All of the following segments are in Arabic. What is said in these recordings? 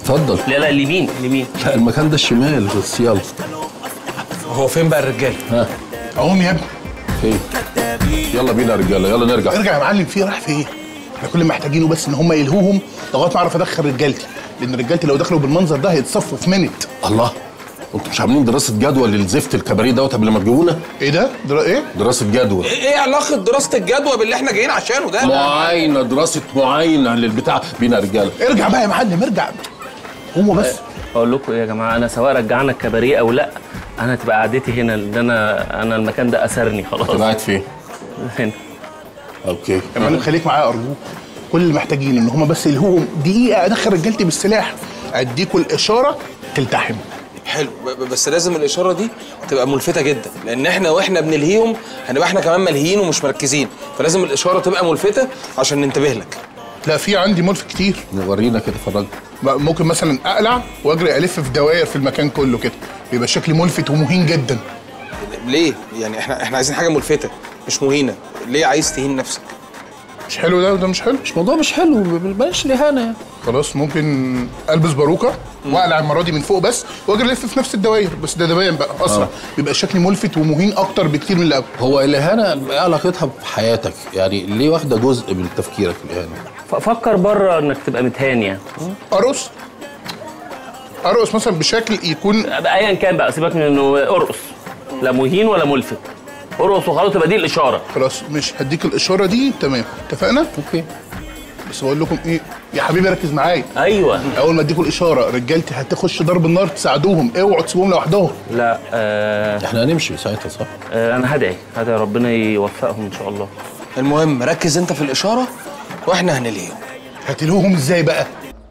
اتفضل. لا اليمين اليمين. لا المكان ده الشمال بس. يلا. هو فين بقى الرجاله؟ ها اقوم يا ابني. فين؟ يلا بينا يا رجاله، يلا نرجع. ارجع يا معلم. في راح في ايه؟ احنا كل اللي محتاجينه بس ان هم يلهوهم لغايه ما اعرف ادخل رجالتي، لان رجالتي لو دخلوا بالمنظر ده هيتصفوا في منت. الله، انتوا مش عاملين دراسه جدوى للزفت الكباريه دوت قبل ما تجيبونا؟ ايه ده؟ ايه؟ دراسه جدوى. ايه علاقه دراسه الجدوى باللي احنا جايين عشانه ده؟ معاينه، دراسه معاينه للبتاع. بينا يا رجاله. ارجع بقى يا معلم، ارجع. قوموا بس. اقول لكم ايه يا جماعه، انا سواء رجعنا الكباريه او لا، انا تبقى قعدتي هنا، لان انا المكان ده اثرني خلاص. انت قاعد فين؟ هنا. اوكي يا معلم خليك معايا ارجوك. كل اللي محتاجين ان هم بس يلهوهم دقيقه ادخل رجالتي بالسلاح، اديكوا الاشاره تلتحم. حلو، بس لازم الاشاره دي تبقى ملفته جدا، لان احنا واحنا بنلهيهم هنبقى احنا كمان ملهيين ومش مركزين، فلازم الاشاره تبقى ملفته عشان ننتبه لك. لا في عندي ملفت كتير. ورينا كده، فرجنا. ممكن مثلا اقلع واجري الف في دوائر في المكان كله كده، بيبقى شكلي ملفت ومهين جدا. ليه؟ يعني احنا عايزين حاجه ملفته مش مهينه، ليه عايز تهين نفسك؟ مش حلو ده وده مش حلو. مش موضوع مش حلو، مبقاش لهانه يعني. خلاص ممكن البس باروكه واقلع المره دي من فوق بس واجري الف في نفس الدوائر، بس ده باين بقى اسرع. بيبقى شكلي ملفت ومهين اكتر بكتير من اللي قبل. هو الاهانه ايه علاقتها بحياتك؟ يعني ليه واخده جزء من تفكيرك الاهانه؟ فكر بره انك تبقى متهان يعني. ارقص مثلا بشكل يكون ايا كان بقى، سيبك من انه ارقص، لا مهين ولا ملفت، ارقص وخلاص تبقى دي الاشاره. خلاص مش هديك الاشاره دي، تمام اتفقنا؟ اوكي. بس بقول لكم ايه يا حبيبي، ركز معايا. ايوه. اول ما اديكوا الاشاره رجالتي هتخش ضرب النار، تساعدوهم، اوعوا تسيبوهم لوحدهم. لا احنا هنمشي ساعتها صح؟ انا هدعي ربنا يوفقهم ان شاء الله. المهم ركز انت في الاشاره واحنا هنلهيهم. هتلهوهم ازاي بقى؟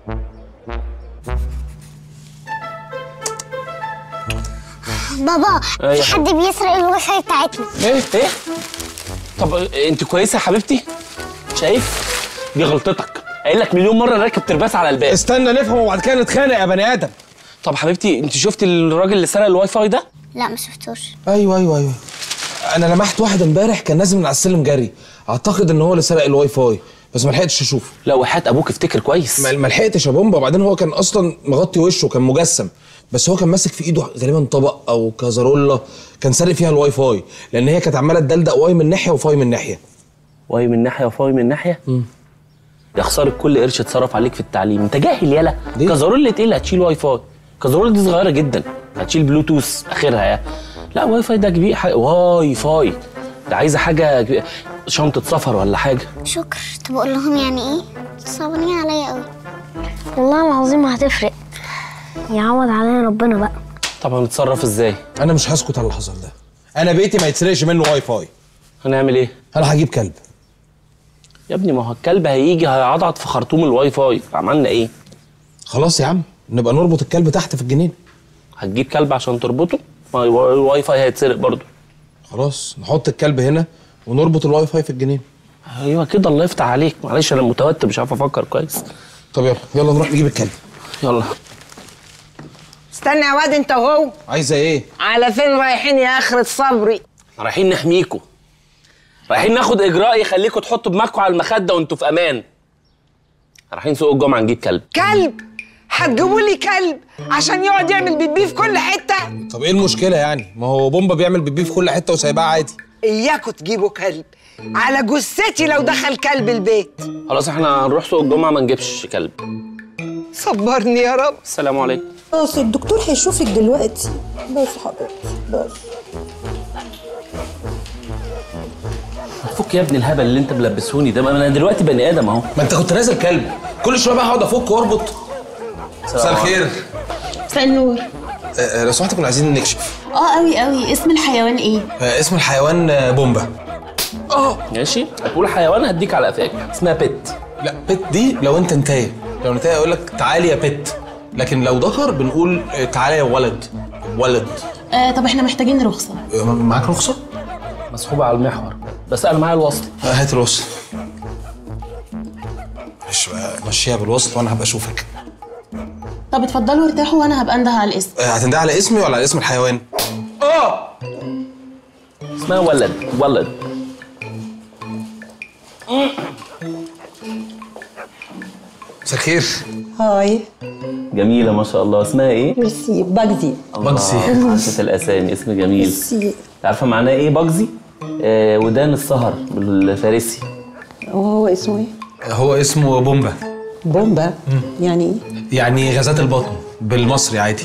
بابا في حد بيسرق الواي فاي بتاعتنا. ايه؟ طب انت كويسه يا حبيبتي؟ شايف؟ دي غلطتك، قايل لك مليون مره راكب ترباس على الباب. استنى نفهم وبعد كده نتخانق يا بني ادم. طب حبيبتي انت شفتي الراجل اللي سرق الواي فاي ده؟ لا ما شفتوش. ايوه انا لمحت واحد امبارح كان نازل من على السلم جري، اعتقد ان هو اللي سرق الواي فاي، بس ما لحقتش اشوفه. لا وحياة ابوك افتكر كويس. ما لحقتش يا بومبا، وبعدين هو كان اصلا مغطي وشه، كان مجسم، بس هو كان ماسك في ايده غالبا طبق او كازارولا كان سارق فيها الواي فاي، لان هي كانت عماله تدلدق واي من ناحيه وفاي من ناحيه. واي من ناحيه وفاي من ناحيه؟ يا خساره كل قرش اتصرف عليك في التعليم، انت جاهل يالا. كازارولا ايه اللي هتشيل واي فاي؟ كازارولا دي صغيره جدا، هتشيل بلوتوث اخرها يعني. لا واي فاي ده كبير، واي فاي ده عايزه حاجه كبير. شنطه سفر ولا حاجه. شكر. طب اقول لهم يعني ايه؟ صعبانين عليا قوي. والله العظيم هتفرق، يعوض علينا ربنا بقى. طب هنتصرف ازاي؟ انا مش هسكت على اللي حصل ده، انا بيتي ما يتسرقش منه واي فاي. هنعمل ايه؟ انا هجيب كلب. يا ابني ما هو الكلب هيجي هيعضعض في خرطوم الواي فاي، عملنا ايه؟ خلاص يا عم نبقى نربط الكلب تحت في الجنينه. هتجيب كلب عشان تربطه؟ ما الواي فاي هيتسرق برضه. خلاص نحط الكلب هنا ونربط الواي فاي في الجنينه. ايوه كده، الله يفتح عليك. معلش انا متوتر مش عارف افكر كويس. طب يلا نروح نجيب الكلب. يلا. استنى يا واد انت وهو. عايزه ايه؟ على فين رايحين يا اخرة صبري؟ رايحين نحميكوا، رايحين ناخد اجراء يخليكوا تحطوا دماغكوا على المخده وانتوا في امان. رايحين سوق الجمعه نجيب كلب. كلب؟ هتجيبوا لي كلب عشان يقعد يعمل بيبي في كل حته؟ طب ايه المشكله يعني؟ ما هو بومبا بيعمل بيبي في كل حته وسايبها عادي. اياكوا تجيبوا كلب، على جثتي لو دخل كلب البيت. خلاص احنا هنروح سوق الجمعه ما نجيبش كلب. صبرني يا رب. السلام عليكم. بس الدكتور هيشوفك دلوقتي. بس حضرتك بس. فك يا ابني الهبل اللي انت ملبسوني ده، ما انا دلوقتي بني ادم اهو. ما انت كنت نازل كلب، كل شويه بقى هقعد افك واربط. مساء الخير. مساء النور. لو سمحت كنا عايزين نكشف. قوي. اسم الحيوان ايه؟ اسم الحيوان بومبا. ماشي، هتقول حيوان هديك على قفاك. اسمها بيت. لا بيت دي لو انت نتايه، لو نتايه اقول لك تعالي يا بيت، لكن لو ذكر بنقول تعالى يا ولد. طب احنا محتاجين رخصه. معاك رخصه؟ مسحوبه على المحور، بس انا معايا الوصل. هات الوصل. ماشي بقى، مشيها بالوصل وانا هبقى اشوفك. طب اتفضلوا ارتاحوا وانا هبقى انده على الاسم. هتنده على اسمي ولا على اسم الحيوان؟ اسمها ولد. مساء الخير. هاي. دي جميله ما شاء الله. اسمها ايه؟ ميرسي باجزي. باجزي. عارفه الاسامي، اسم جميل. ميرسي. عارفه معناه ايه باجزي؟ ودان السهر بالفارسي. وهو اسمه ايه؟ هو اسمه بومبا. بومبا؟ يعني ايه؟ يعني غازات البطن بالمصري عادي.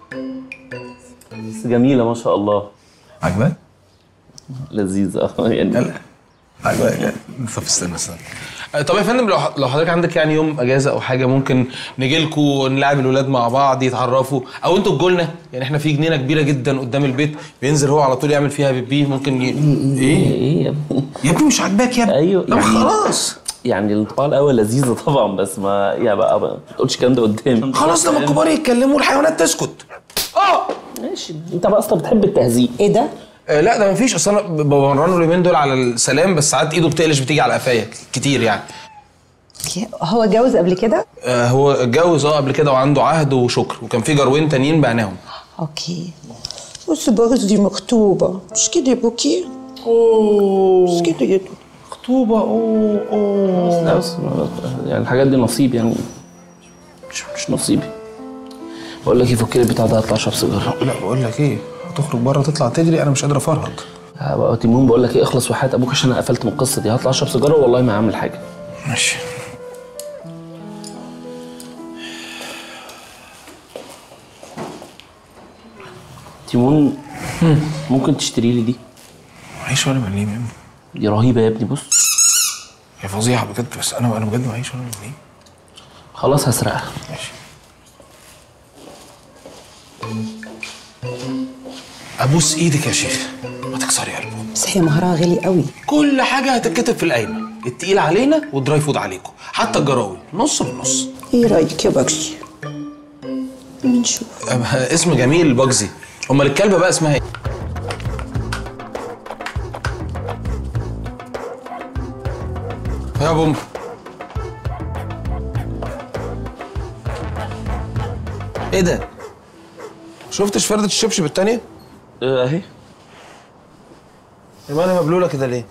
بس جميله ما شاء الله. عجبك؟ لذيذه يعني. لا عجبك. طب استنى. طب يا فندم لو حضرتك عندك يعني يوم اجازه او حاجه ممكن نجي لكم نلعب الولاد مع بعض يتعرفوا، او انتوا تجوا لنا. يعني احنا في جنينه كبيره جدا قدام البيت بينزل هو على طول يعمل فيها بيبي. ممكن ايه يا ابني؟ يا ابني مش عاجباك يا ابني؟ ايوه يعني خلاص. يعني الانطباع الاول لذيذه طبعا، بس ما يا بقى ما تقولش الكلام ده قدامي. خلاص لما الكبار يتكلموا والحيوانات تسكت. ماشي. انت بقى اصلا بتحب التهزيق. ايه ده؟ لا ده مفيش. اصل انا بمرنه اليومين دول على السلام، بس ساعات ايده بتقلش بتيجي على قفايا كتير يعني. هو اتجوز قبل كده؟ هو اتجوز قبل كده وعنده عهد وشكر، وكان في جروين تانيين بعناهم. اوكي. بس باجز دي مخطوبه مش كده يا بوكي؟ مش كده يا خطوبه. اوه بس يعني الحاجات دي نصيب يعني. مش نصيبي. بقول لك ايه، فك لي البتاع ده هطلع اشرب سيجاره. لا بقول لك ايه، هتخرج بره تطلع تجري، انا مش قادر افرهد. بقى تيمون بقول لك ايه، اخلص وحياة ابوك عشان انا قفلت من القصه دي. هطلع اشرب سيجاره والله ما هعمل حاجه. ماشي. تيمون ممكن تشتري لي دي؟ معيش ولا مليم يا ابني. دي رهيبه يا ابني. بص هي فظيعه بجد، بس انا بجد معيش ولا مليم. خلاص هسرقها. ماشي. ابوس ايدك يا شيخ، ما تكسري قلبه. بس هي مهرها غالي قوي. كل حاجه هتتكتب في القايمه، التقيل علينا والدراي فود عليكم، حتى الجراوي نص بالنص. ايه رايك يا باجزي؟ نشوف. اسم جميل باجزي. امال الكلبه بقى اسمها ايه؟ يا بومب. ايه ده؟ شفتش فردة الشبشب التانية؟ اهي. يبقى انا مبلولة كده ليه؟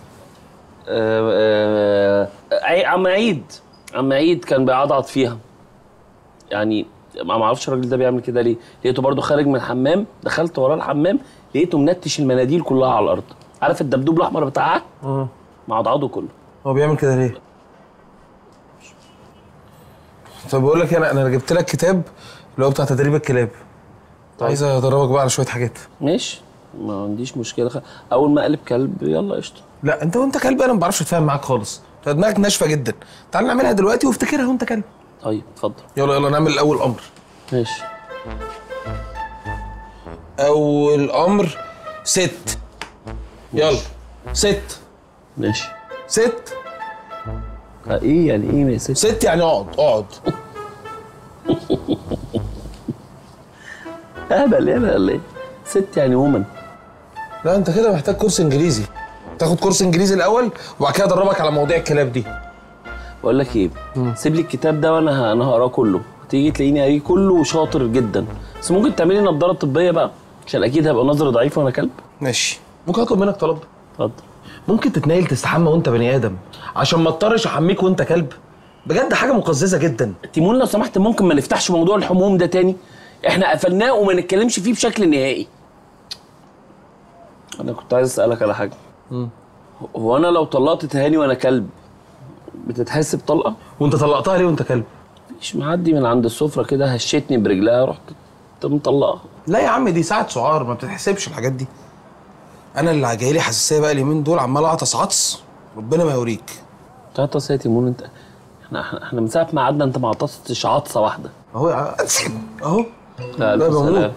عم عيد كان بيعضعض فيها. يعني ما اعرفش الراجل ده بيعمل كده ليه. لقيته برضو خارج من الحمام، دخلت وراه الحمام لقيته منتش المناديل كلها على الارض. عارف الدبدوب الاحمر بتاعها؟ معضعضه كله. هو بيعمل كده ليه؟ طب بقول لك انا جبت لك كتاب اللي هو بتاع تدريب الكلاب. عايز ادربك بقى على شويه حاجات. ماشي ما عنديش مشكله. اول ما اقلب كلب يلا قشطه. لا وانت كلب انا ما بعرفش اتفاهم معاك خالص. انت دماغك ناشفه جدا. تعال نعملها دلوقتي وافتكرها وانت كلب. طيب اتفضل. يلا نعمل الاول امر. ماشي. اول امر ست. يلا ست. ماشي. ست. ايه يعني ايه يا ست؟ ست يعني اقعد. اهبل يالا ولا ايه؟ ست يعني وومن. لا انت كده محتاج كورس انجليزي. تاخد كورس انجليزي الاول وبعد كده ادربك على مواضيع الكلاب دي. بقول لك ايه، سيب لي الكتاب ده وانا هقراه كله. تيجي تلاقيني قاريه كله وشاطر جدا. بس ممكن تعملي نظاره طبيه بقى عشان اكيد هبقى نظره ضعيفه وانا كلب. ماشي. ممكن اطلب منك طلب؟ اتفضل. ممكن تتنيل تستحمى وانت بني ادم عشان ما اضطرش احميك وانت كلب؟ بجد حاجه مقززه جدا. تيمون لو سمحت ممكن ما نفتحش موضوع الحموم ده تاني؟ احنا قفلناه وما نتكلمش فيه بشكل نهائي. انا كنت عايز اسالك على حاجه. هو انا لو طلقت تهاني وانا كلب بتتحسب طلقه؟ وانت طلقتها ليه وانت كلب؟ مش معدي من عند السفره كده هشتني برجلها رحت مطلقها. لا يا عم دي ساعه سعار ما بتتحسبش الحاجات دي. انا اللي جاي لي حساسيه بقى اليومين دول عمال اعطس عطس ربنا ما يوريك. تعطس يا تيمون انت؟ احنا من ساعه ما قعدنا انت ما عطستش عطسه واحده. اهو لا بموت.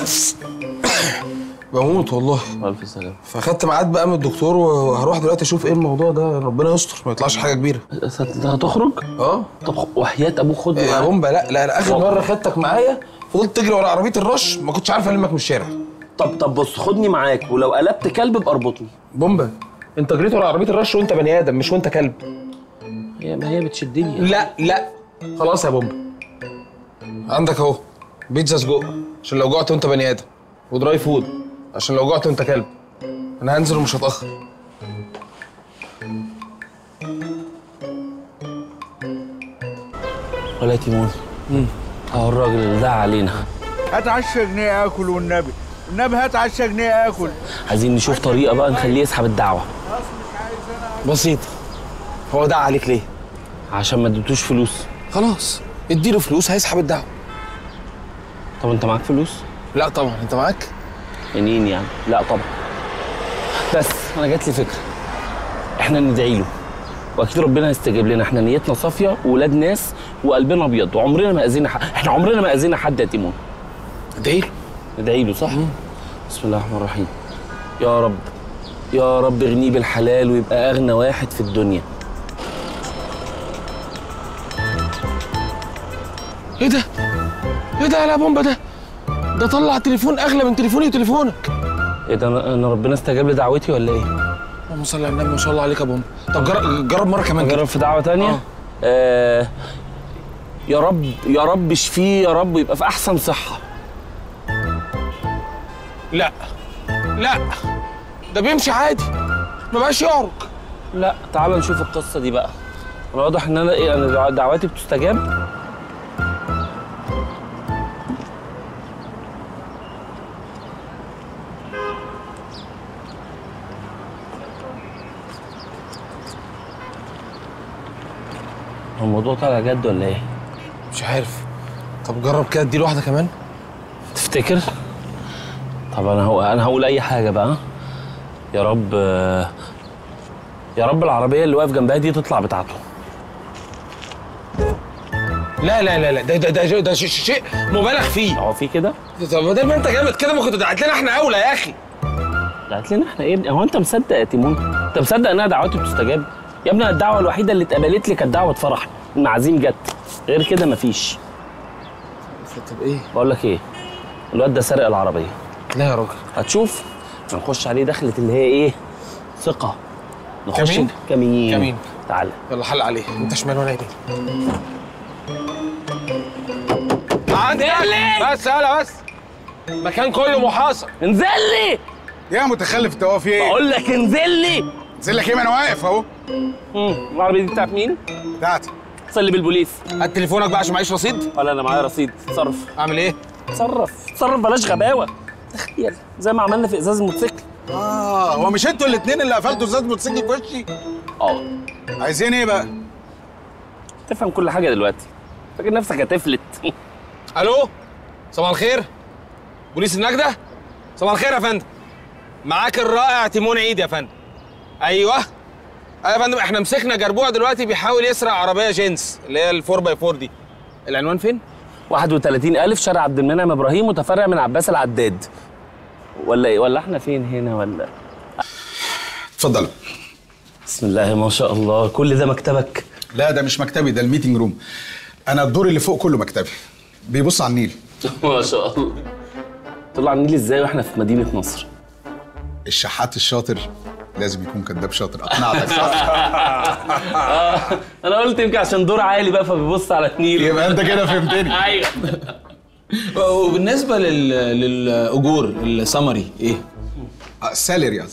بموت والله. الف سلامه. فاخدت ميعاد بقى من الدكتور وهروح دلوقتي اشوف ايه الموضوع ده. ربنا يستر ما يطلعش حاجه كبيره. هتخرج؟ اه. طب وحياه ابوك خدني يا بومبا. لا اخر مره خدتك معايا فضلت تجري ورا عربيه الرش ما كنتش عارف المك من الشارع. طب بص خدني معاك ولو قلبت كلب ابقى اربطني. بومبا انت جريت ورا عربيه الرش وانت بني ادم مش وانت كلب. ما هي بتشدني. لا خلاص يا بومبا. عندك اهو بيتزا سجق عشان لو جوعت وانت بني ادم، ودراي فود عشان لو جوعت وانت كلب. انا هنزل ومش هتاخر. ولا يا تيمون اهو الراجل اللي دعا علينا. هات 10 جنيه اكل والنبي، النبي هات 10 جنيه اكل. عايزين نشوف طريقه بقى نخليه يسحب الدعوه. بسيطه. هو دعا عليك ليه؟ عشان ما اديتوش فلوس. خلاص اديله فلوس هيسحب الدعوه. طب انت معاك فلوس؟ لا طبعا. انت معاك؟ منين يعني؟ لا طبعا. بس انا جات لي فكره، احنا ندعي له واكيد ربنا هيستجيب لنا. احنا نيتنا صافيه وولاد ناس وقلبنا ابيض وعمرنا ما اذينا حد. احنا عمرنا ما اذينا حد يا تيمون. ندعي له صح؟ بسم الله الرحمن الرحيم. يا رب يا رب اغنيه بالحلال ويبقى اغنى واحد في الدنيا. ايه ده؟ ايه ده يا بومبا ده؟ ده طلع تليفون اغلى من تليفوني وتليفونك. ايه ده؟ انا ربنا استجاب لدعوتي ولا ايه؟ اللهم صل على النبي، ما شاء الله عليك يا بومبا. طب جرب مره كمان. جرب في دعوه تانية. يا رب يا رب اشفيه يا رب ويبقى في احسن صحه. لا ده بيمشي عادي، ما بقاش يعرج. لا تعال نشوف القصه دي بقى. انا واضح ان انا دعواتي بتستجاب. هو الموضوع طالع جد ولا ايه؟ مش عارف. طب جرب كده اديله واحده كمان. تفتكر؟ طب انا هقول اي حاجه بقى. يا رب يا رب العربيه اللي واقف جنبها دي تطلع بتاعته. لا ده شيء مبالغ فيه. هو في كده؟ طب بدل ما انت جامد كده ما كنت دعت لنا احنا اولى يا اخي. دعت لنا احنا ايه؟ هو انت مصدق يا تيمون؟ انت مصدق انها دعوتي بتستجاب؟ يا ابني الدعوه الوحيده اللي اتقبلت لي كانت دعوه فرح، المعازيم جت، غير كده مفيش. طب ايه؟ بقول لك ايه؟ الواد ده سرق العربيه. لا يا راجل. هتشوف. هنخش عليه دخلة اللي هي ايه؟ ثقه. نخش كمين. تعالى يلا حل عليه. انت شمال وانا يمين. بس يلا بس. المكان كله محاصر. انزل لي يا متخلف انت واقف ايه؟ بقول لك انزل لي. انزل لك ايه؟ ما انا واقف اهو. العربيه دي بتاعت مين؟ بتاعتي. اتصل بالبوليس. هات تليفونك بقى عشان معيش رصيد. ولا انا معايا رصيد. اتصرف. اعمل ايه؟ اتصرف بلاش غباوه. تخيل زي ما عملنا في ازاز الموتوسيكل. هو مش انتوا الاثنين اللي قفلتوا ازاز موتوسيكل في وشي؟ عايزين ايه بقى؟ تفهم كل حاجه دلوقتي. فاكر نفسك هتفلت. الو صباح الخير. بوليس النجده. صباح الخير يا فندم. معاك الرائع تيمون عيد يا فندم. ايوه يا فندم، احنا مسكنا جربوع دلوقتي بيحاول يسرق عربيه جينز اللي هي ال 4x4 دي. العنوان فين؟ 31,000 شارع عبد المنعم ابراهيم، متفرع من عباس العداد. ولا ايه؟ ولا احنا فين هنا ولا؟ اتفضل. بسم الله ما شاء الله. كل ده مكتبك؟ لا ده مش مكتبي، ده الميتنج روم. انا الدور اللي فوق كله مكتبي، بيبص على النيل. ما شاء الله. طلع النيل ازاي واحنا في مدينه نصر؟ الشحات الشاطر لازم يكون كداب شاطر. اقنعتك صح؟ انا قلت يمكن عشان دور عالي بقى فبيبص على النيل. يبقى انت كده فهمتني. ايوه. وبالنسبه للاجور السمري ايه؟ السالري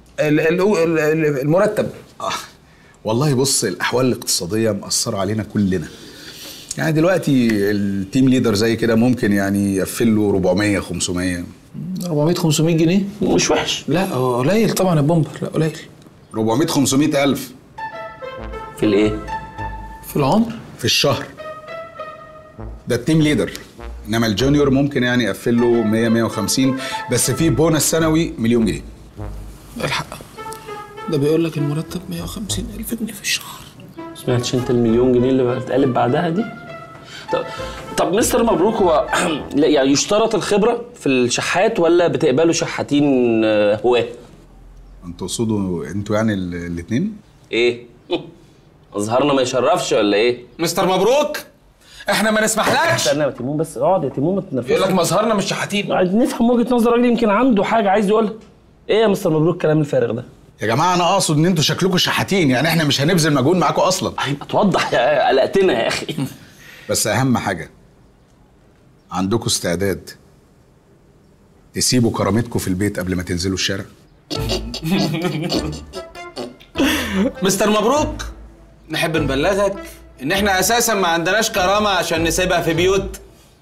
المرتب. والله بص، الاحوال الاقتصاديه مأثره علينا كلنا. يعني دلوقتي التيم ليدر زي كده ممكن يعني يقفل له 400 500 500 جنيه مش وحش. لا قليل طبعا يا بومبا. لا قليل. 400 500 الف في الايه؟ في العمر. في الشهر. ده التيم ليدر. انما الجونيور ممكن يعني يقفل له 100 150، بس في بونص سنوي مليون جنيه. الحق ده بيقول لك المرتب 150,000 جنيه في الشهر. سمعتش انت المليون جنيه اللي بتقلب بعدها دي؟ طب مستر مبروك، هو يعني يشترط الخبره في الشحات ولا بتقبلوا شحاتين هواه؟ انتوا تقصدوا انتوا يعني الاثنين؟ ايه؟ اظهرنا ما يشرفش ولا ايه؟ مستر مبروك احنا ما نسمحلكش. استنى يا تيمون بس، اقعد يا تيمون ما تتنفسش. يقول لك مظهرنا مش شحاتين. عايز نفهم وجهه نظر الراجل، يمكن عنده حاجه عايز يقولها. ايه يا مستر مبروك الكلام الفارغ ده؟ يا جماعه انا اقصد ان انتوا شكلكم شحاتين، يعني احنا مش هنبذل مجهود معاكم اصلا. هيبقى توضح يا قلقتنا يا اخي. بس اهم حاجه عندكم استعداد تسيبوا كرامتكم في البيت قبل ما تنزلوا الشارع؟ مستر مبروك، نحب نبلغك ان احنا اساسا ما عندناش كرامه عشان نسيبها في بيوت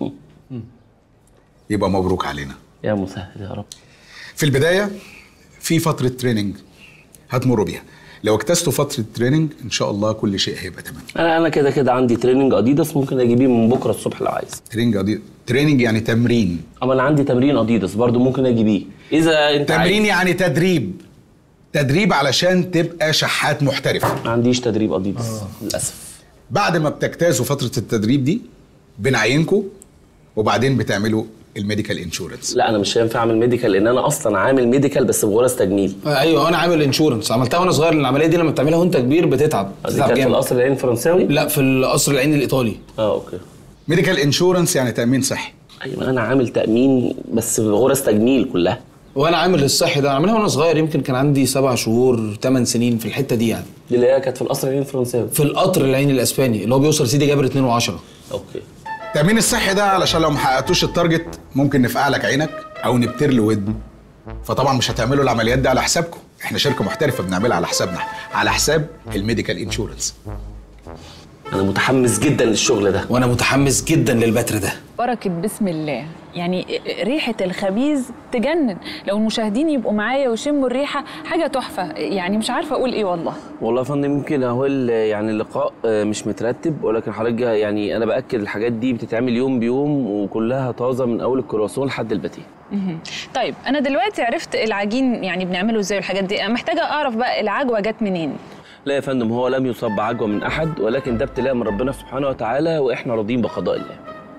يبقى مبروك علينا. يا مسهل يا رب. في البدايه في فتره تريننج هتمروا بيها، لو اجتزتوا فتره تريننج ان شاء الله كل شيء هيبقى تمام. انا كده عندي تريننج اديداس، ممكن اجيبيه من بكره الصبح لو عايز. تريننج يعني تمرين. اما انا عندي تمرين اديداس برضو ممكن اجيبيه اذا انت تمرين يعني تدريب علشان تبقى شحات محترف. ما عنديش تدريب اديداس للاسف. بعد ما بتجتازوا فتره التدريب دي بنعينكم وبعدين بتعملوا الميديكال انشورنس. لا انا مش هينفع اعمل ميديكال لان انا اصلا عامل ميديكال بس بغرز تجميل. ايوه انا عامل انشورنس، عملتها وانا صغير. العمليه دي لما بتعملها وانت كبير بتتعب. دي كانت في القصر العيني الفرنساوي؟ لا في القصر العيني الايطالي. اوكي. ميديكال انشورنس يعني تامين صحي. ايوه انا عامل تامين بس بغرز تجميل كلها. وانا عامل الصحي ده عاملها وانا صغير، يمكن كان عندي 7 شهور 8 سنين في الحته دي يعني. دي اللي هي كانت في القصر العيني الفرنساوي. في القطر العيني الاسباني اللي هو بيوصل سيدي جابر 2 و10. اوكي. التامين الصحي ده علشان لو ما حققتوش التارجت ممكن نفقع لك عينك او نبتر له ودن، فطبعا مش هتعملوا العمليات دي على حسابكم، احنا شركه محترفه بنعملها على حسابنا، على حساب الميديكال انشورنس. انا متحمس جدا للشغل ده. وانا متحمس جدا للبتر ده. بركة بسم الله، يعني ريحة الخبيز تجنن. لو المشاهدين يبقوا معايا ويشموا الريحة حاجة تحفة، يعني مش عارفة أقول إيه والله. والله يا فندم يمكن أهو يعني اللقاء مش مترتب، ولكن حضرتك يعني أنا بأكد الحاجات دي بتتعمل يوم بيوم وكلها طازة من أول الكرواسون لحد الباتيه. طيب أنا دلوقتي عرفت العجين يعني بنعمله إزاي والحاجات دي، أنا محتاجة أعرف بقى العجوة جت منين؟ لا يا فندم هو لم يصاب بعجوة من أحد، ولكن ده ابتلاء من ربنا سبحانه وتعالى وإحنا راضيين بقضاء الله.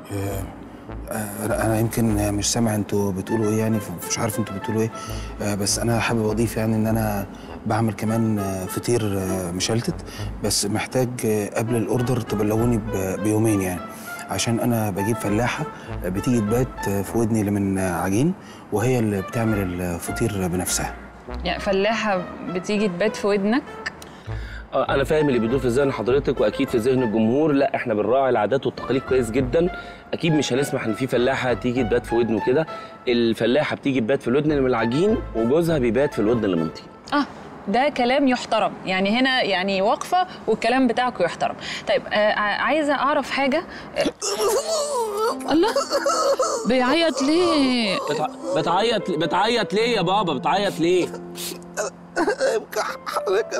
انا يمكن مش سامع انتوا بتقولوا ايه، يعني مش عارف انتوا بتقولوا ايه، بس انا حابب اضيف يعني ان انا بعمل كمان فطير مشلتت، بس محتاج قبل الاوردر تبلغوني بيومين يعني، عشان انا بجيب فلاحه بتيجي تبات في ودني اللي من عجين وهي اللي بتعمل الفطير بنفسها. يعني فلاحه بتيجي تبات في ودنك؟ انا فاهم اللي بيدور في ذهن حضرتك واكيد في ذهن الجمهور. لا احنا بنراعي العادات والتقاليد كويس جدا، اكيد مش هنسمح ان في فلاحه تيجي تبات في ودنه كده. الفلاحه بتيجي تبات في الودن اللي من العجين وجوزها بيبات في الودن اللي من الطين. ده كلام يحترم، يعني هنا يعني واقفه والكلام بتاعكم يحترم. طيب عايزه اعرف حاجه. الله بيعيط ليه؟ بتعيط ليه يا بابا؟ بتعيط ليه؟ حضرتك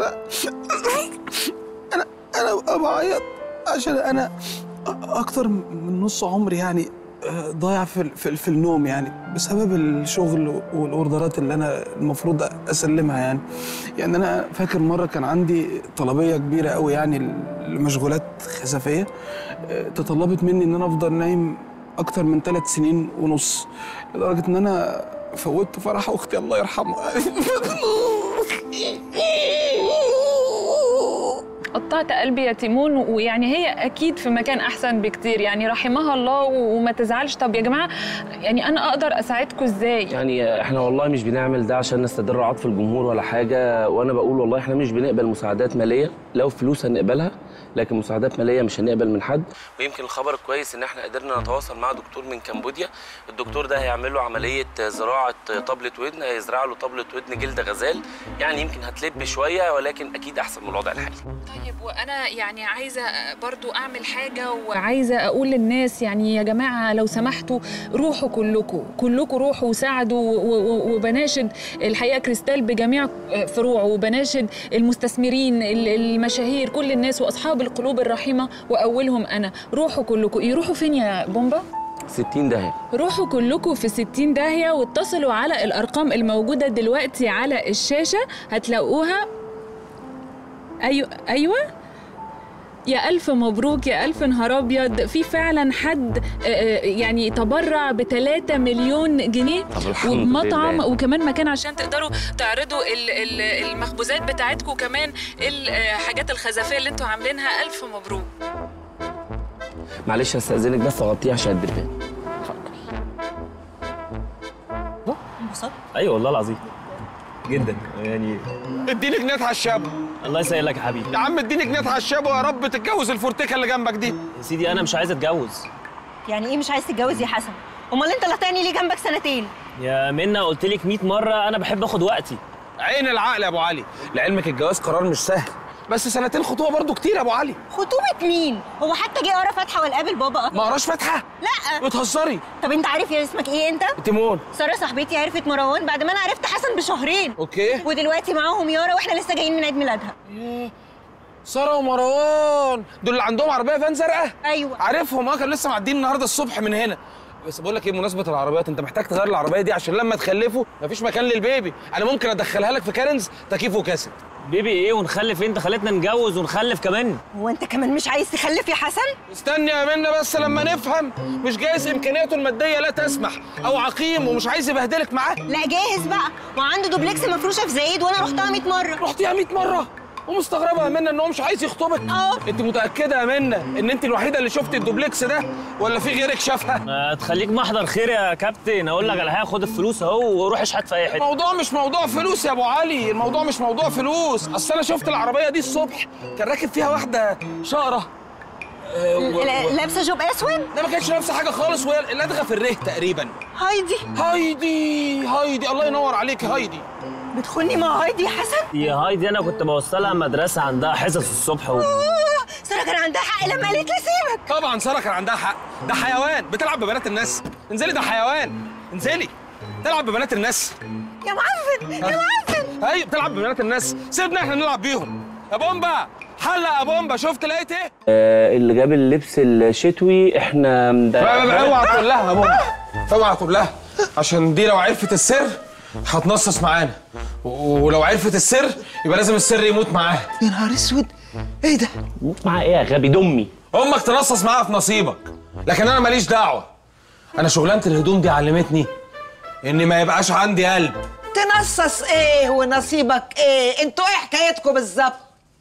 انا بعيط عشان انا اكتر من نص عمري يعني ضايع في النوم، يعني بسبب الشغل والاوردرات اللي انا المفروض اسلمها. يعني انا فاكر مره كان عندي طلبيه كبيره قوي يعني لمشغولات خزفيه، تطلبت مني ان انا افضل نايم اكتر من 3 سنين ونص، لدرجه ان انا فوتت فرح اختي الله يرحمها. قطعت قلبي يا تيمون، ويعني هي اكيد في مكان احسن بكتير، يعني رحمها الله وما تزعلش. طب يا جماعه يعني انا اقدر اساعدكم ازاي؟ يعني احنا والله مش بنعمل ده عشان نستدر عطف الجمهور ولا حاجه، وانا بقول والله احنا مش بنقبل مساعدات ماليه، لو فلوس هنقبلها لكن مساعدات ماليه مش هنقبل من حد. ويمكن الخبر الكويس ان احنا قدرنا نتواصل مع دكتور من كمبوديا، الدكتور ده هيعمل له عمليه زراعه طبله ودن، هيزرع له طبله ودن جلد غزال، يعني يمكن هتلب شويه ولكن اكيد احسن من الوضع الحالي. طيب وانا يعني عايزه برضو اعمل حاجه، وعايزه اقول للناس يعني يا جماعه لو سمحتوا روحوا كلكم روحوا وساعدوا، وبناشد الحقيقه كريستال بجميع فروعه، وبناشد المستثمرين المشاهير كل الناس واصحاب القلوب الرحيمه واولهم انا. روحوا كلكم. يروحوا فين يا بومبا؟ 60 داهيه. روحوا كلكم في 60 داهيه واتصلوا على الارقام الموجوده دلوقتي على الشاشه هتلاقوها. ايوه يا ألف مبروك يا ألف نهار أبيض. في فعلا حد يعني تبرع ب3 مليون جنيه وبمطعم وكمان مكان عشان تقدروا تعرضوا المخبوزات بتاعتكم وكمان الحاجات الخزفية اللي انتوا عاملينها. ألف مبروك. معلش هستأذنك بس أغطيه عشان الدبان. انبسطت؟ أيوة والله العظيم جدا يعني. اديني جنيه على الشابه. الله يسهلك يا حبيبي. يا عم اديني جنيه على الشابه ويا رب تتجوز الفورتيكا اللي جنبك دي. يا سيدي انا مش عايز اتجوز. يعني ايه مش عايز تتجوز يا حسن؟ امال انت لقطاني ليه جنبك سنتين؟ يا منى قلت لك 100 مره انا بحب اخد وقتي. عين العقل يا ابو علي، لعلمك الجواز قرار مش سهل، بس سنتين خطوبه برضو كتير يا ابو علي. خطوبه مين؟ هو حتى جه قرا فاتحه ولا قابل بابا؟ ما قراش فاتحه؟ لا. بتهزري؟ طب انت عارف يا اسمك ايه انت؟ تيمون. ساره صاحبتي عرفت مروان بعد ما انا عرفت حسن بشهرين. اوكي. ودلوقتي معاهم يارا واحنا لسه جايين من عيد ميلادها. ساره ومروان دول اللي عندهم عربيه فان زرقاء؟ ايوه عارفهم. كانوا لسه معديين النهارده الصبح من هنا. بس بقول لك ايه، بمناسبه العربيات، انت محتاج تغير العربيه دي عشان لما تخلفوا مفيش مكان للبيبي. انا ممكن ادخلها لك في كارنز تكييف وكاسيت. بيبي ايه ونخلف؟ انت خلتنا نتجوز ونخلف كمان. هو انت كمان مش عايز تخلف يا حسن؟ استني يا منى بس لما نفهم. مش جايز امكانياته الماديه لا تسمح، او عقيم ومش عايز يبهدلك معاه. لا جاهز بقى، وعنده دوبلكس مفروشه في زايد وانا رحتها 100 مره. رحتيها 100 مره؟ ومستغربه يا منى ان هو مش عايز يخطبك؟ انت متاكده يا منى ان انت الوحيده اللي شفت الدوبلكس ده ولا في غيرك شافها؟ تخليك محضر خير يا كابتن. اقول لك على حاجه، خد الفلوس اهو وروح اشحت في اي حته. الموضوع مش موضوع فلوس يا ابو علي، الموضوع مش موضوع فلوس. اصل انا شفت العربيه دي الصبح كان راكب فيها واحده شقره لابسه جوب اسود؟ لا ما كانتش لابسه حاجه خالص، وهي لدغه في الره تقريبا. هايدي الله ينور عليك يا هايدي. بتخوني مع هايدي يا حسن؟ يا هايدي انا كنت بوصلها مدرسه عندها حصص الصبح ساره كان عندها حق لما قالت لي سيبك. طبعا ساره كان عندها حق، ده حيوان بتلعب ببنات الناس. انزلي، ده حيوان، انزلي تلعب ببنات الناس. يا معفن يا معفن. ايوه بتلعب ببنات الناس، سيبنا احنا نلعب بيهم. يا بومبا حلق يا بومبا، شفت لقيت ايه؟ اللي جاب اللبس الشتوي احنا لا اوعى تقول لها يا بومبا، اوعى تقول لها، عشان دي لو عرفت السر هتنصص معانا، ولو عرفت السر يبقى لازم السر يموت معاها. يا نهار اسود، ايه ده؟ يموت معاها ايه يا غبي؟ دمي امك تنصص معاها في نصيبك، لكن انا ماليش دعوه. انا شغلانه الهدوم دي علمتني ان ما يبقاش عندي قلب. تنصص ايه ونصيبك ايه؟ انتوا ايه حكايتكم بالظبط؟